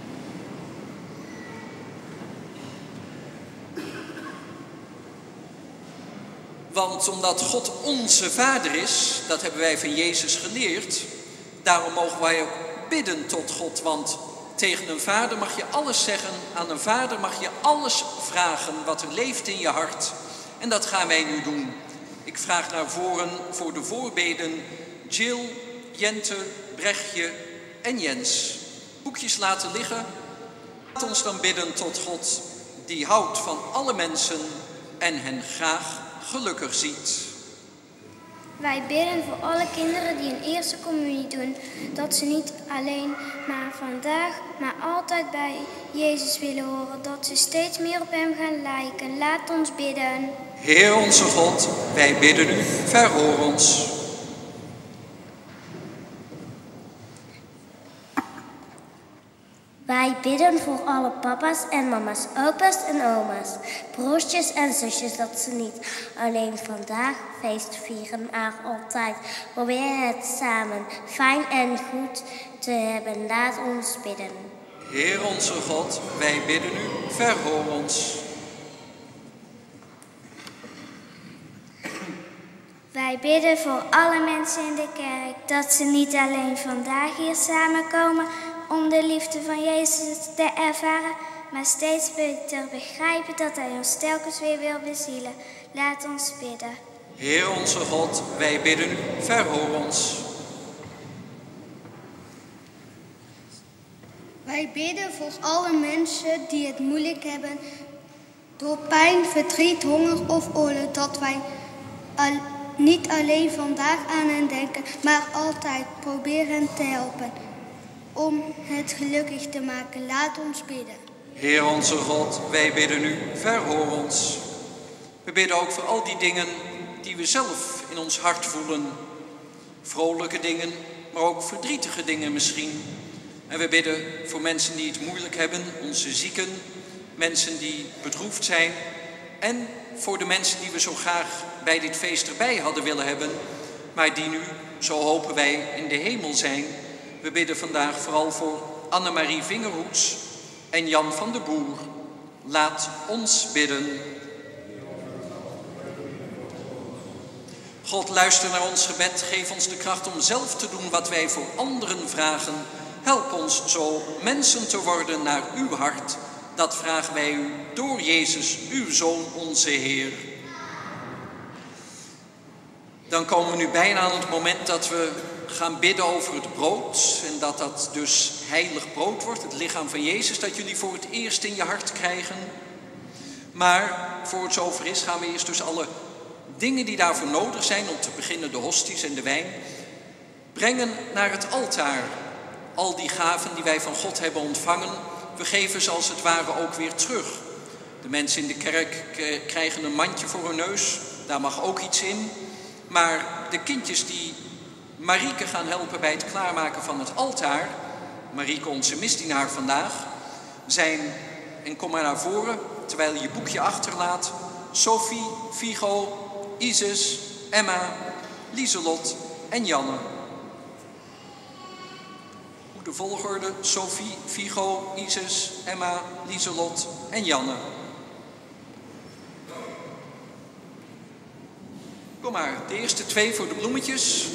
Want omdat God onze Vader is, dat hebben wij van Jezus geleerd, daarom mogen wij ook bidden tot God. Want tegen een vader mag je alles zeggen, aan een vader mag je alles vragen wat er leeft in je hart. En dat gaan wij nu doen. Ik vraag naar voren voor de voorbeden Jill, Jente, Brechtje en Jens. Boekjes laten liggen. Laat ons dan bidden tot God, die houdt van alle mensen en hen graag gelukkig ziet. Wij bidden voor alle kinderen die een eerste communie doen, dat ze niet alleen maar vandaag, maar altijd bij Jezus willen horen, dat ze steeds meer op Hem gaan lijken. Laat ons bidden. Heer onze God, wij bidden U, verhoor ons. Wij bidden voor alle papa's en mama's, opa's en oma's, broertjes en zusjes, dat ze niet alleen vandaag feest vieren, maar altijd proberen het samen fijn en goed te hebben. Laat ons bidden. Heer onze God, wij bidden U, verhoor ons. Wij bidden voor alle mensen in de kerk, dat ze niet alleen vandaag hier samenkomen om de liefde van Jezus te ervaren, maar steeds beter begrijpen dat Hij ons telkens weer wil bezielen. Laat ons bidden. Heer onze God, wij bidden u, verhoor ons. Wij bidden voor alle mensen die het moeilijk hebben door pijn, verdriet, honger of oorlog, dat wij al, niet alleen vandaag aan hen denken, maar altijd proberen te helpen om het gelukkig te maken. Laat ons bidden. Heer onze God, wij bidden u, verhoor ons. We bidden ook voor al die dingen die we zelf in ons hart voelen. Vrolijke dingen, maar ook verdrietige dingen misschien. En we bidden voor mensen die het moeilijk hebben, onze zieken, mensen die bedroefd zijn. En voor de mensen die we zo graag bij dit feest erbij hadden willen hebben, maar die nu, zo hopen wij, in de hemel zijn. We bidden vandaag vooral voor Annemarie Vingerhoets en Jan van de Boer. Laat ons bidden. God, luister naar ons gebed. Geef ons de kracht om zelf te doen wat wij voor anderen vragen. Help ons zo mensen te worden naar uw hart. Dat vragen wij u door Jezus, uw Zoon, onze Heer. Dan komen we nu bijna aan het moment dat we gaan bidden over het brood. En dat dat dus heilig brood wordt, het lichaam van Jezus, dat jullie voor het eerst in je hart krijgen. Maar voor het zover is, gaan we eerst dus alle dingen die daarvoor nodig zijn, om te beginnen de hosties en de wijn, brengen naar het altaar. Al die gaven die wij van God hebben ontvangen, we geven ze als het ware ook weer terug. De mensen in de kerk krijgen een mandje voor hun neus, daar mag ook iets in. Maar de kindjes die Marieke gaan helpen bij het klaarmaken van het altaar, Marieke onze misdienaar vandaag, zijn, en kom maar naar voren, terwijl je je boekje achterlaat, Sophie, Vigo, Isis, Emma, Lieselot en Janne. Hoe de volgorde: Sophie, Vigo, Isis, Emma, Lieselot en Janne. Kom maar, de eerste twee voor de bloemetjes.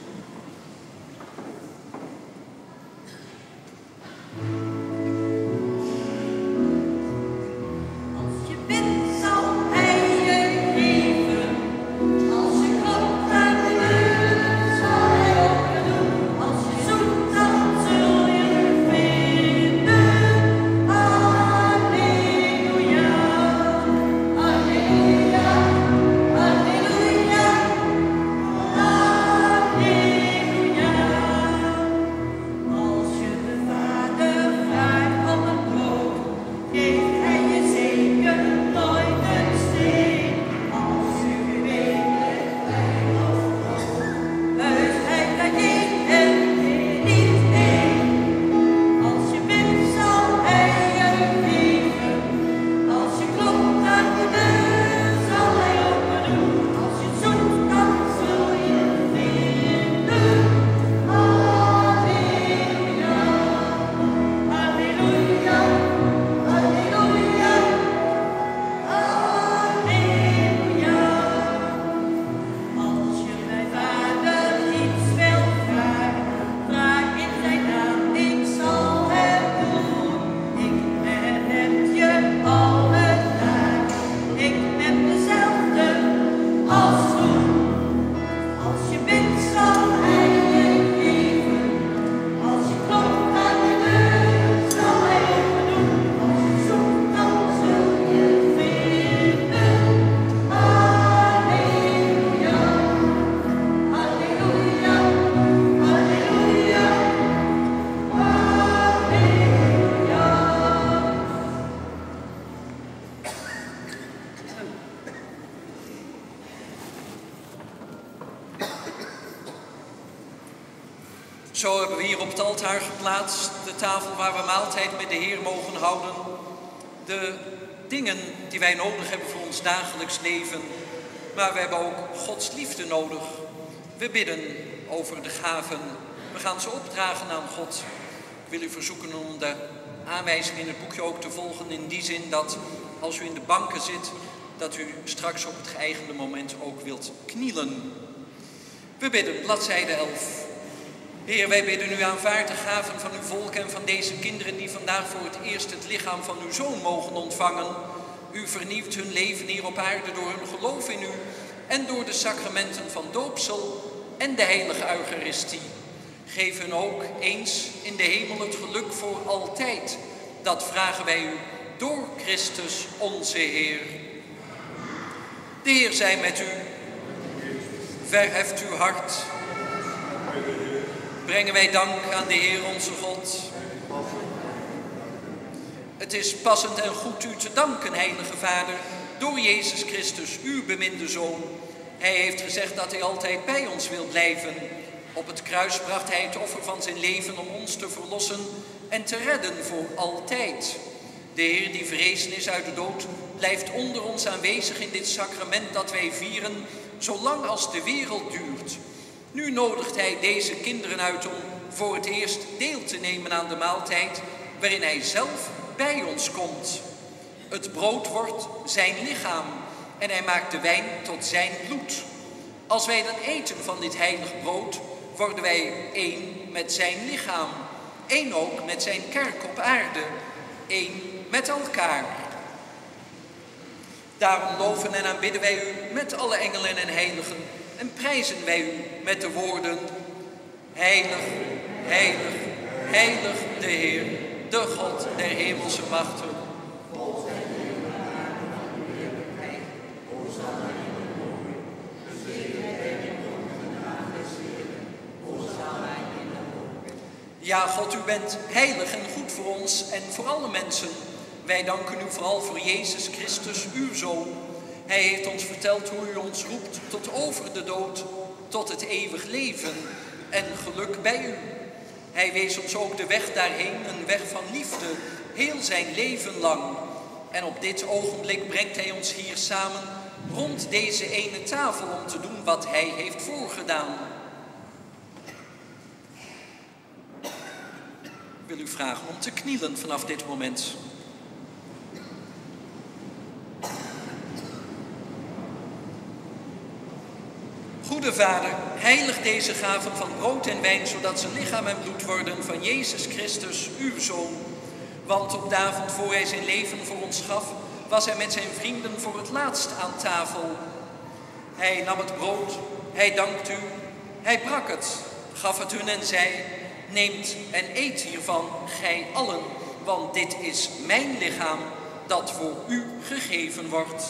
Zo hebben we hier op het altaar geplaatst de tafel waar we maaltijd met de Heer mogen houden. De dingen die wij nodig hebben voor ons dagelijks leven. Maar we hebben ook Gods liefde nodig. We bidden over de gaven. We gaan ze opdragen aan God. Ik wil u verzoeken om de aanwijzing in het boekje ook te volgen. In die zin dat als u in de banken zit, dat u straks op het geëigende moment ook wilt knielen. We bidden, bladzijde elf. Heer, wij bidden u aanvaard de gaven van uw volk en van deze kinderen die vandaag voor het eerst het lichaam van uw Zoon mogen ontvangen. U vernieuwt hun leven hier op aarde door hun geloof in u en door de sacramenten van doopsel en de heilige Eucharistie. Geef hun ook eens in de hemel het geluk voor altijd. Dat vragen wij u door Christus onze Heer. De Heer zij met u. Verheft uw hart. Brengen wij dank aan de Heer onze God. Het is passend en goed u te danken, Heilige Vader, door Jezus Christus, uw beminde Zoon. Hij heeft gezegd dat hij altijd bij ons wil blijven. Op het kruis bracht hij het offer van zijn leven om ons te verlossen en te redden voor altijd. De Heer die verrezen is uit de dood, blijft onder ons aanwezig in dit sacrament dat wij vieren, zolang als de wereld duurt. Nu nodigt hij deze kinderen uit om voor het eerst deel te nemen aan de maaltijd, waarin hij zelf bij ons komt. Het brood wordt zijn lichaam en hij maakt de wijn tot zijn bloed. Als wij dan eten van dit heilig brood, worden wij één met zijn lichaam, één ook met zijn kerk op aarde, één met elkaar. Daarom loven en aanbidden wij u met alle engelen en heiligen en prijzen wij u met de woorden: Heilig, heilig, heilig de Heer, de God der hemelse machten. Ja, God, u bent heilig en goed voor ons en voor alle mensen. Wij danken u vooral voor Jezus Christus, uw Zoon. Hij heeft ons verteld hoe u ons roept tot over de dood, tot het eeuwig leven en geluk bij u. Hij wees ons ook de weg daarheen, een weg van liefde, heel zijn leven lang. En op dit ogenblik brengt hij ons hier samen rond deze ene tafel om te doen wat hij heeft voorgedaan. Ik wil u vragen om te knielen vanaf dit moment. Goede Vader, heilig deze gaven van brood en wijn, zodat ze lichaam en bloed worden van Jezus Christus, uw Zoon. Want op de avond voor hij zijn leven voor ons gaf, was hij met zijn vrienden voor het laatst aan tafel. Hij nam het brood, hij dankt u, hij brak het, gaf het hun en zei: neemt en eet hiervan, gij allen, want dit is mijn lichaam dat voor u gegeven wordt.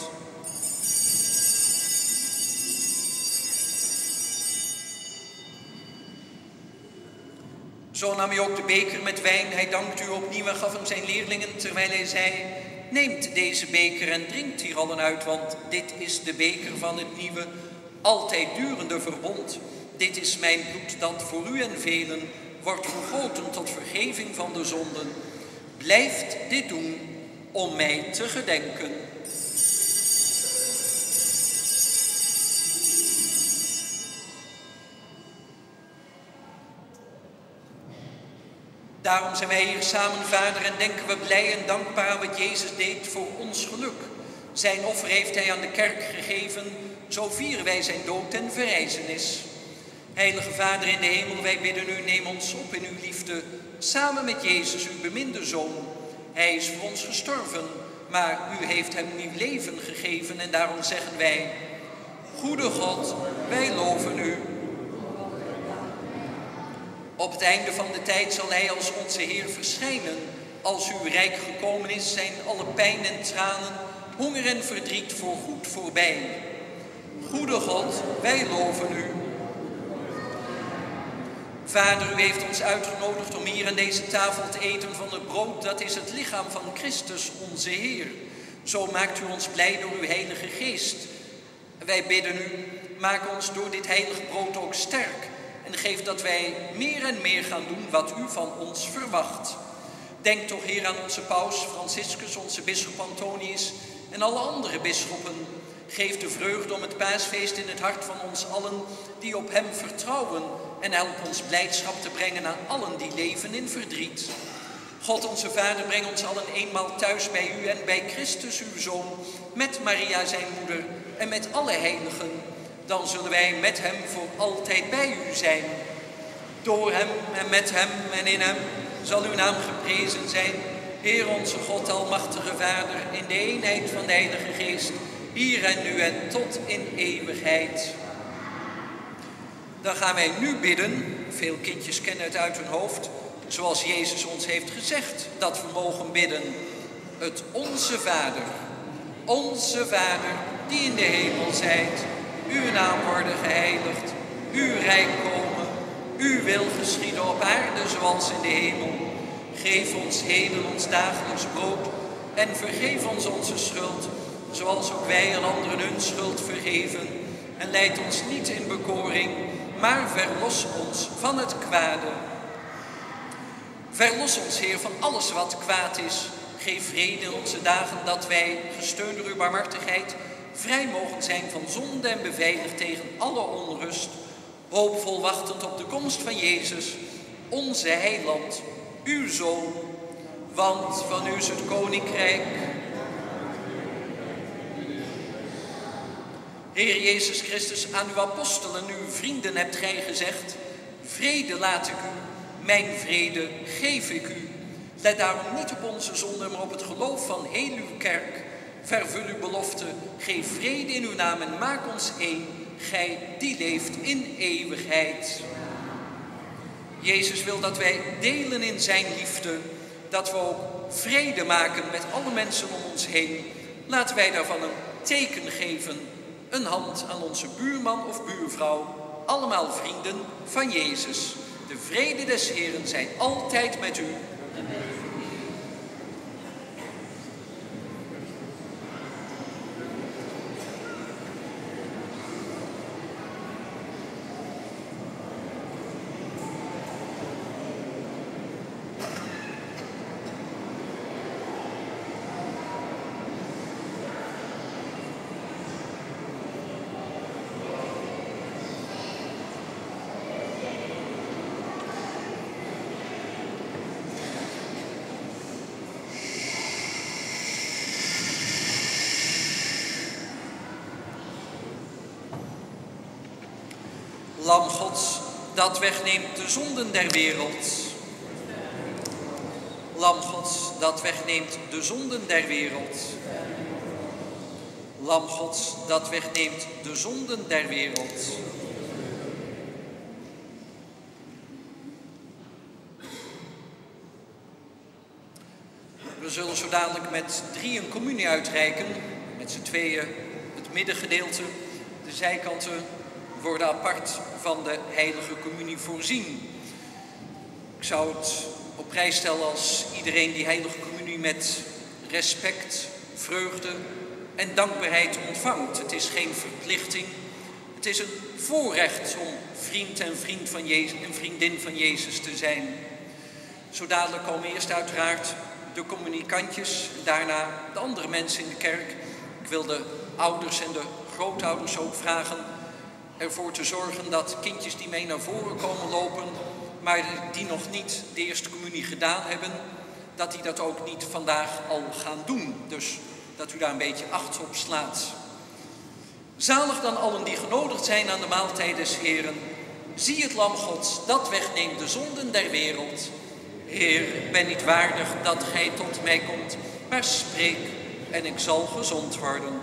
Zo nam hij ook de beker met wijn, hij dankte u opnieuw en gaf hem zijn leerlingen, terwijl hij zei: neemt deze beker en drinkt hier allen uit, want dit is de beker van het nieuwe, altijd durende verbond. Dit is mijn bloed dat voor u en velen wordt vergoten tot vergeving van de zonden. Blijft dit doen om mij te gedenken. Daarom zijn wij hier samen, Vader, en denken we blij en dankbaar aan wat Jezus deed voor ons geluk. Zijn offer heeft hij aan de kerk gegeven, zo vieren wij zijn dood en verrijzenis. Heilige Vader in de hemel, wij bidden u, neem ons op in uw liefde, samen met Jezus, uw beminde Zoon. Hij is voor ons gestorven, maar u heeft hem nieuw leven gegeven en daarom zeggen wij: Goede God, wij loven u. Op het einde van de tijd zal hij als onze Heer verschijnen. Als uw rijk gekomen is, zijn alle pijn en tranen, honger en verdriet voorgoed voorbij. Goede God, wij loven u. Vader, u heeft ons uitgenodigd om hier aan deze tafel te eten van het brood, dat is het lichaam van Christus, onze Heer. Zo maakt u ons blij door uw Heilige Geest. Wij bidden u, maak ons door dit heilige brood ook sterk en geef dat wij meer en meer gaan doen wat u van ons verwacht. Denk toch, Heer, aan onze paus Franciscus, onze bisschop Antonius en alle andere bisschoppen. Geef de vreugde om het paasfeest in het hart van ons allen die op hem vertrouwen en help ons blijdschap te brengen aan allen die leven in verdriet. God onze Vader, breng ons allen eenmaal thuis bij u en bij Christus uw Zoon, met Maria zijn moeder en met alle heiligen. Dan zullen wij met hem voor altijd bij u zijn. Door hem en met hem en in hem zal uw naam geprezen zijn. Heer onze God, almachtige Vader, in de eenheid van de Heilige Geest, hier en nu en tot in eeuwigheid. Dan gaan wij nu bidden, veel kindjes kennen het uit hun hoofd, zoals Jezus ons heeft gezegd dat we mogen bidden. Het Onze Vader, onze Vader die in de hemel zijt, uw naam worden geheiligd, uw rijk komen, uw wil geschieden op aarde zoals in de hemel. Geef ons heden ons dagelijks brood en vergeef ons onze schuld, zoals ook wij aan anderen hun schuld vergeven. En leid ons niet in bekoring, maar verlos ons van het kwade. Verlos ons, Heer, van alles wat kwaad is. Geef vrede in onze dagen, dat wij, gesteund door uw barmhartigheid, vrij mogen zijn van zonde en beveiligd tegen alle onrust, hoopvol wachtend op de komst van Jezus, onze heiland, uw Zoon. Want van u is het koninkrijk. Heer Jezus Christus, aan uw apostelen, uw vrienden hebt gij gezegd: vrede laat ik u, mijn vrede geef ik u. Let daarom niet op onze zonde, maar op het geloof van heel uw kerk. Vervul uw belofte, geef vrede in uw naam en maak ons één, gij die leeft in eeuwigheid. Jezus wil dat wij delen in zijn liefde, dat we ook vrede maken met alle mensen om ons heen. Laten wij daarvan een teken geven, een hand aan onze buurman of buurvrouw, allemaal vrienden van Jezus. De vrede des Heeren zij altijd met u. Lam Gods, dat wegneemt de zonden der wereld. Lam Gods, dat wegneemt de zonden der wereld. Lam Gods, dat wegneemt de zonden der wereld. We zullen zo dadelijk met drie een communie uitreiken. Met z'n tweeën het middengedeelte, de zijkanten worden apart van de heilige communie voorzien. Ik zou het op prijs stellen als iedereen die heilige communie met respect, vreugde en dankbaarheid ontvangt. Het is geen verplichting, het is een voorrecht om vriend en, vriend van Jezus, en vriendin van Jezus te zijn. Zo dadelijk komen eerst uiteraard de communicantjes, daarna de andere mensen in de kerk. Ik wil de ouders en de grootouders ook vragen ervoor te zorgen dat kindjes die mee naar voren komen lopen, maar die nog niet de eerste communie gedaan hebben, dat die dat ook niet vandaag al gaan doen. Dus dat u daar een beetje acht op slaat. Zalig dan allen die genodigd zijn aan de maaltijd des Heeren. Zie het lam Gods, dat wegneemt de zonden der wereld. Heer, ik ben niet waardig dat gij tot mij komt, maar spreek en ik zal gezond worden.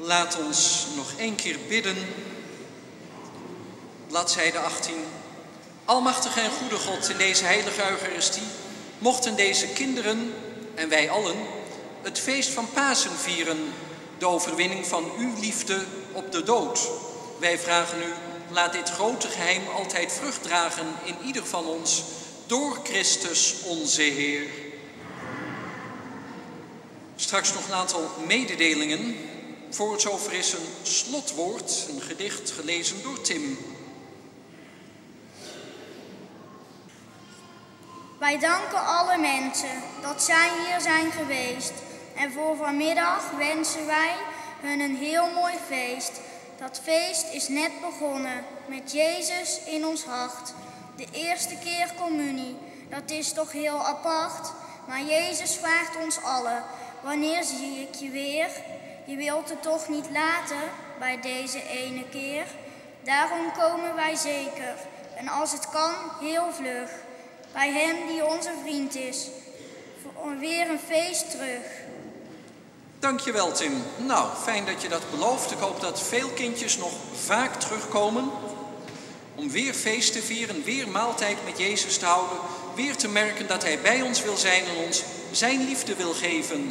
Laat ons nog één keer bidden. Bladzijde achttien. Almachtige en goede God, in deze heilige Eucharistie mochten deze kinderen en wij allen het feest van Pasen vieren, de overwinning van uw liefde op de dood. Wij vragen u, laat dit grote geheim altijd vrucht dragen in ieder van ons, door Christus onze Heer. Straks nog een aantal mededelingen. Voor het zover is een slotwoord, een gedicht gelezen door Tim. Wij danken alle mensen dat zij hier zijn geweest. En voor vanmiddag wensen wij hun een heel mooi feest. Dat feest is net begonnen met Jezus in ons hart. De eerste keer communie, dat is toch heel apart. Maar Jezus vraagt ons allen, wanneer zie ik je weer? Je wilt het toch niet laten bij deze ene keer? Daarom komen wij zeker, en als het kan, heel vlug. Bij hem die onze vriend is, voor weer een feest terug. Dankjewel, Tim. Nou, fijn dat je dat belooft. Ik hoop dat veel kindjes nog vaak terugkomen om weer feest te vieren, weer maaltijd met Jezus te houden, weer te merken dat hij bij ons wil zijn en ons zijn liefde wil geven.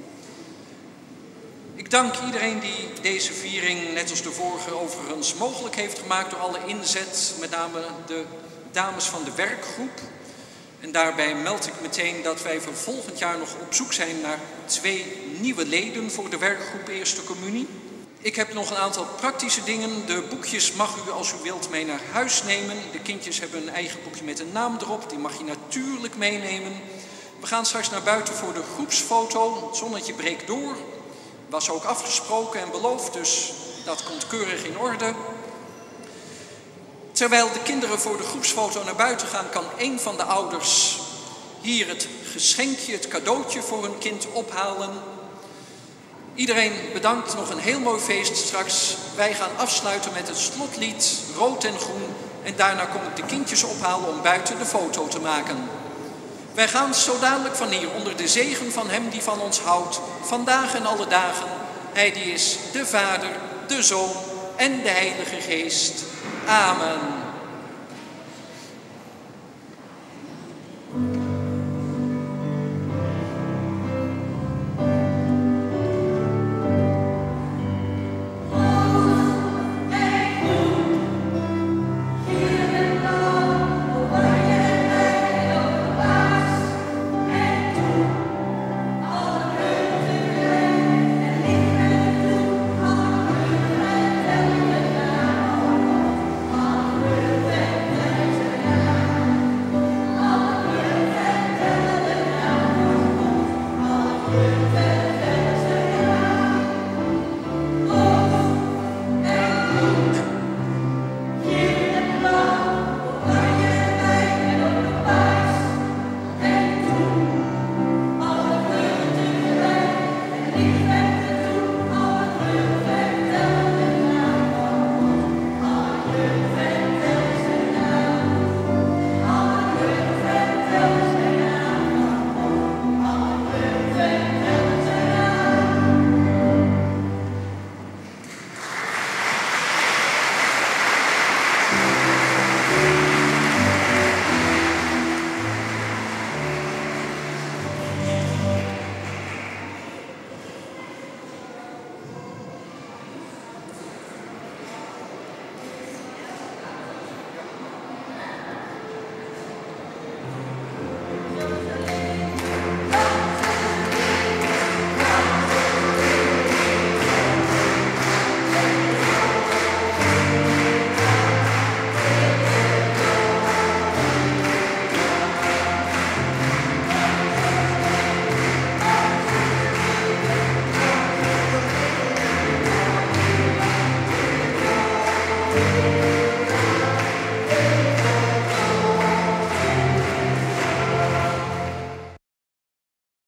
Ik dank iedereen die deze viering, net als de vorige, overigens mogelijk heeft gemaakt door alle inzet, met name de dames van de werkgroep. En daarbij meld ik meteen dat wij voor volgend jaar nog op zoek zijn naar twee nieuwe leden voor de werkgroep Eerste Communie. Ik heb nog een aantal praktische dingen. De boekjes mag u, als u wilt, mee naar huis nemen. De kindjes hebben een eigen boekje met een naam erop. Die mag je natuurlijk meenemen. We gaan straks naar buiten voor de groepsfoto. Het zonnetje breekt door. Was ook afgesproken en beloofd, dus dat komt keurig in orde. Terwijl de kinderen voor de groepsfoto naar buiten gaan, kan een van de ouders hier het geschenkje, het cadeautje voor hun kind ophalen. Iedereen bedankt, nog een heel mooi feest straks. Wij gaan afsluiten met het slotlied Rood en Groen. En daarna kom ik de kindjes ophalen om buiten de foto te maken. Wij gaan zo dadelijk van hier onder de zegen van hem die van ons houdt, vandaag en alle dagen. Hij die is de Vader, de Zoon en de Heilige Geest. Amen. Thank you.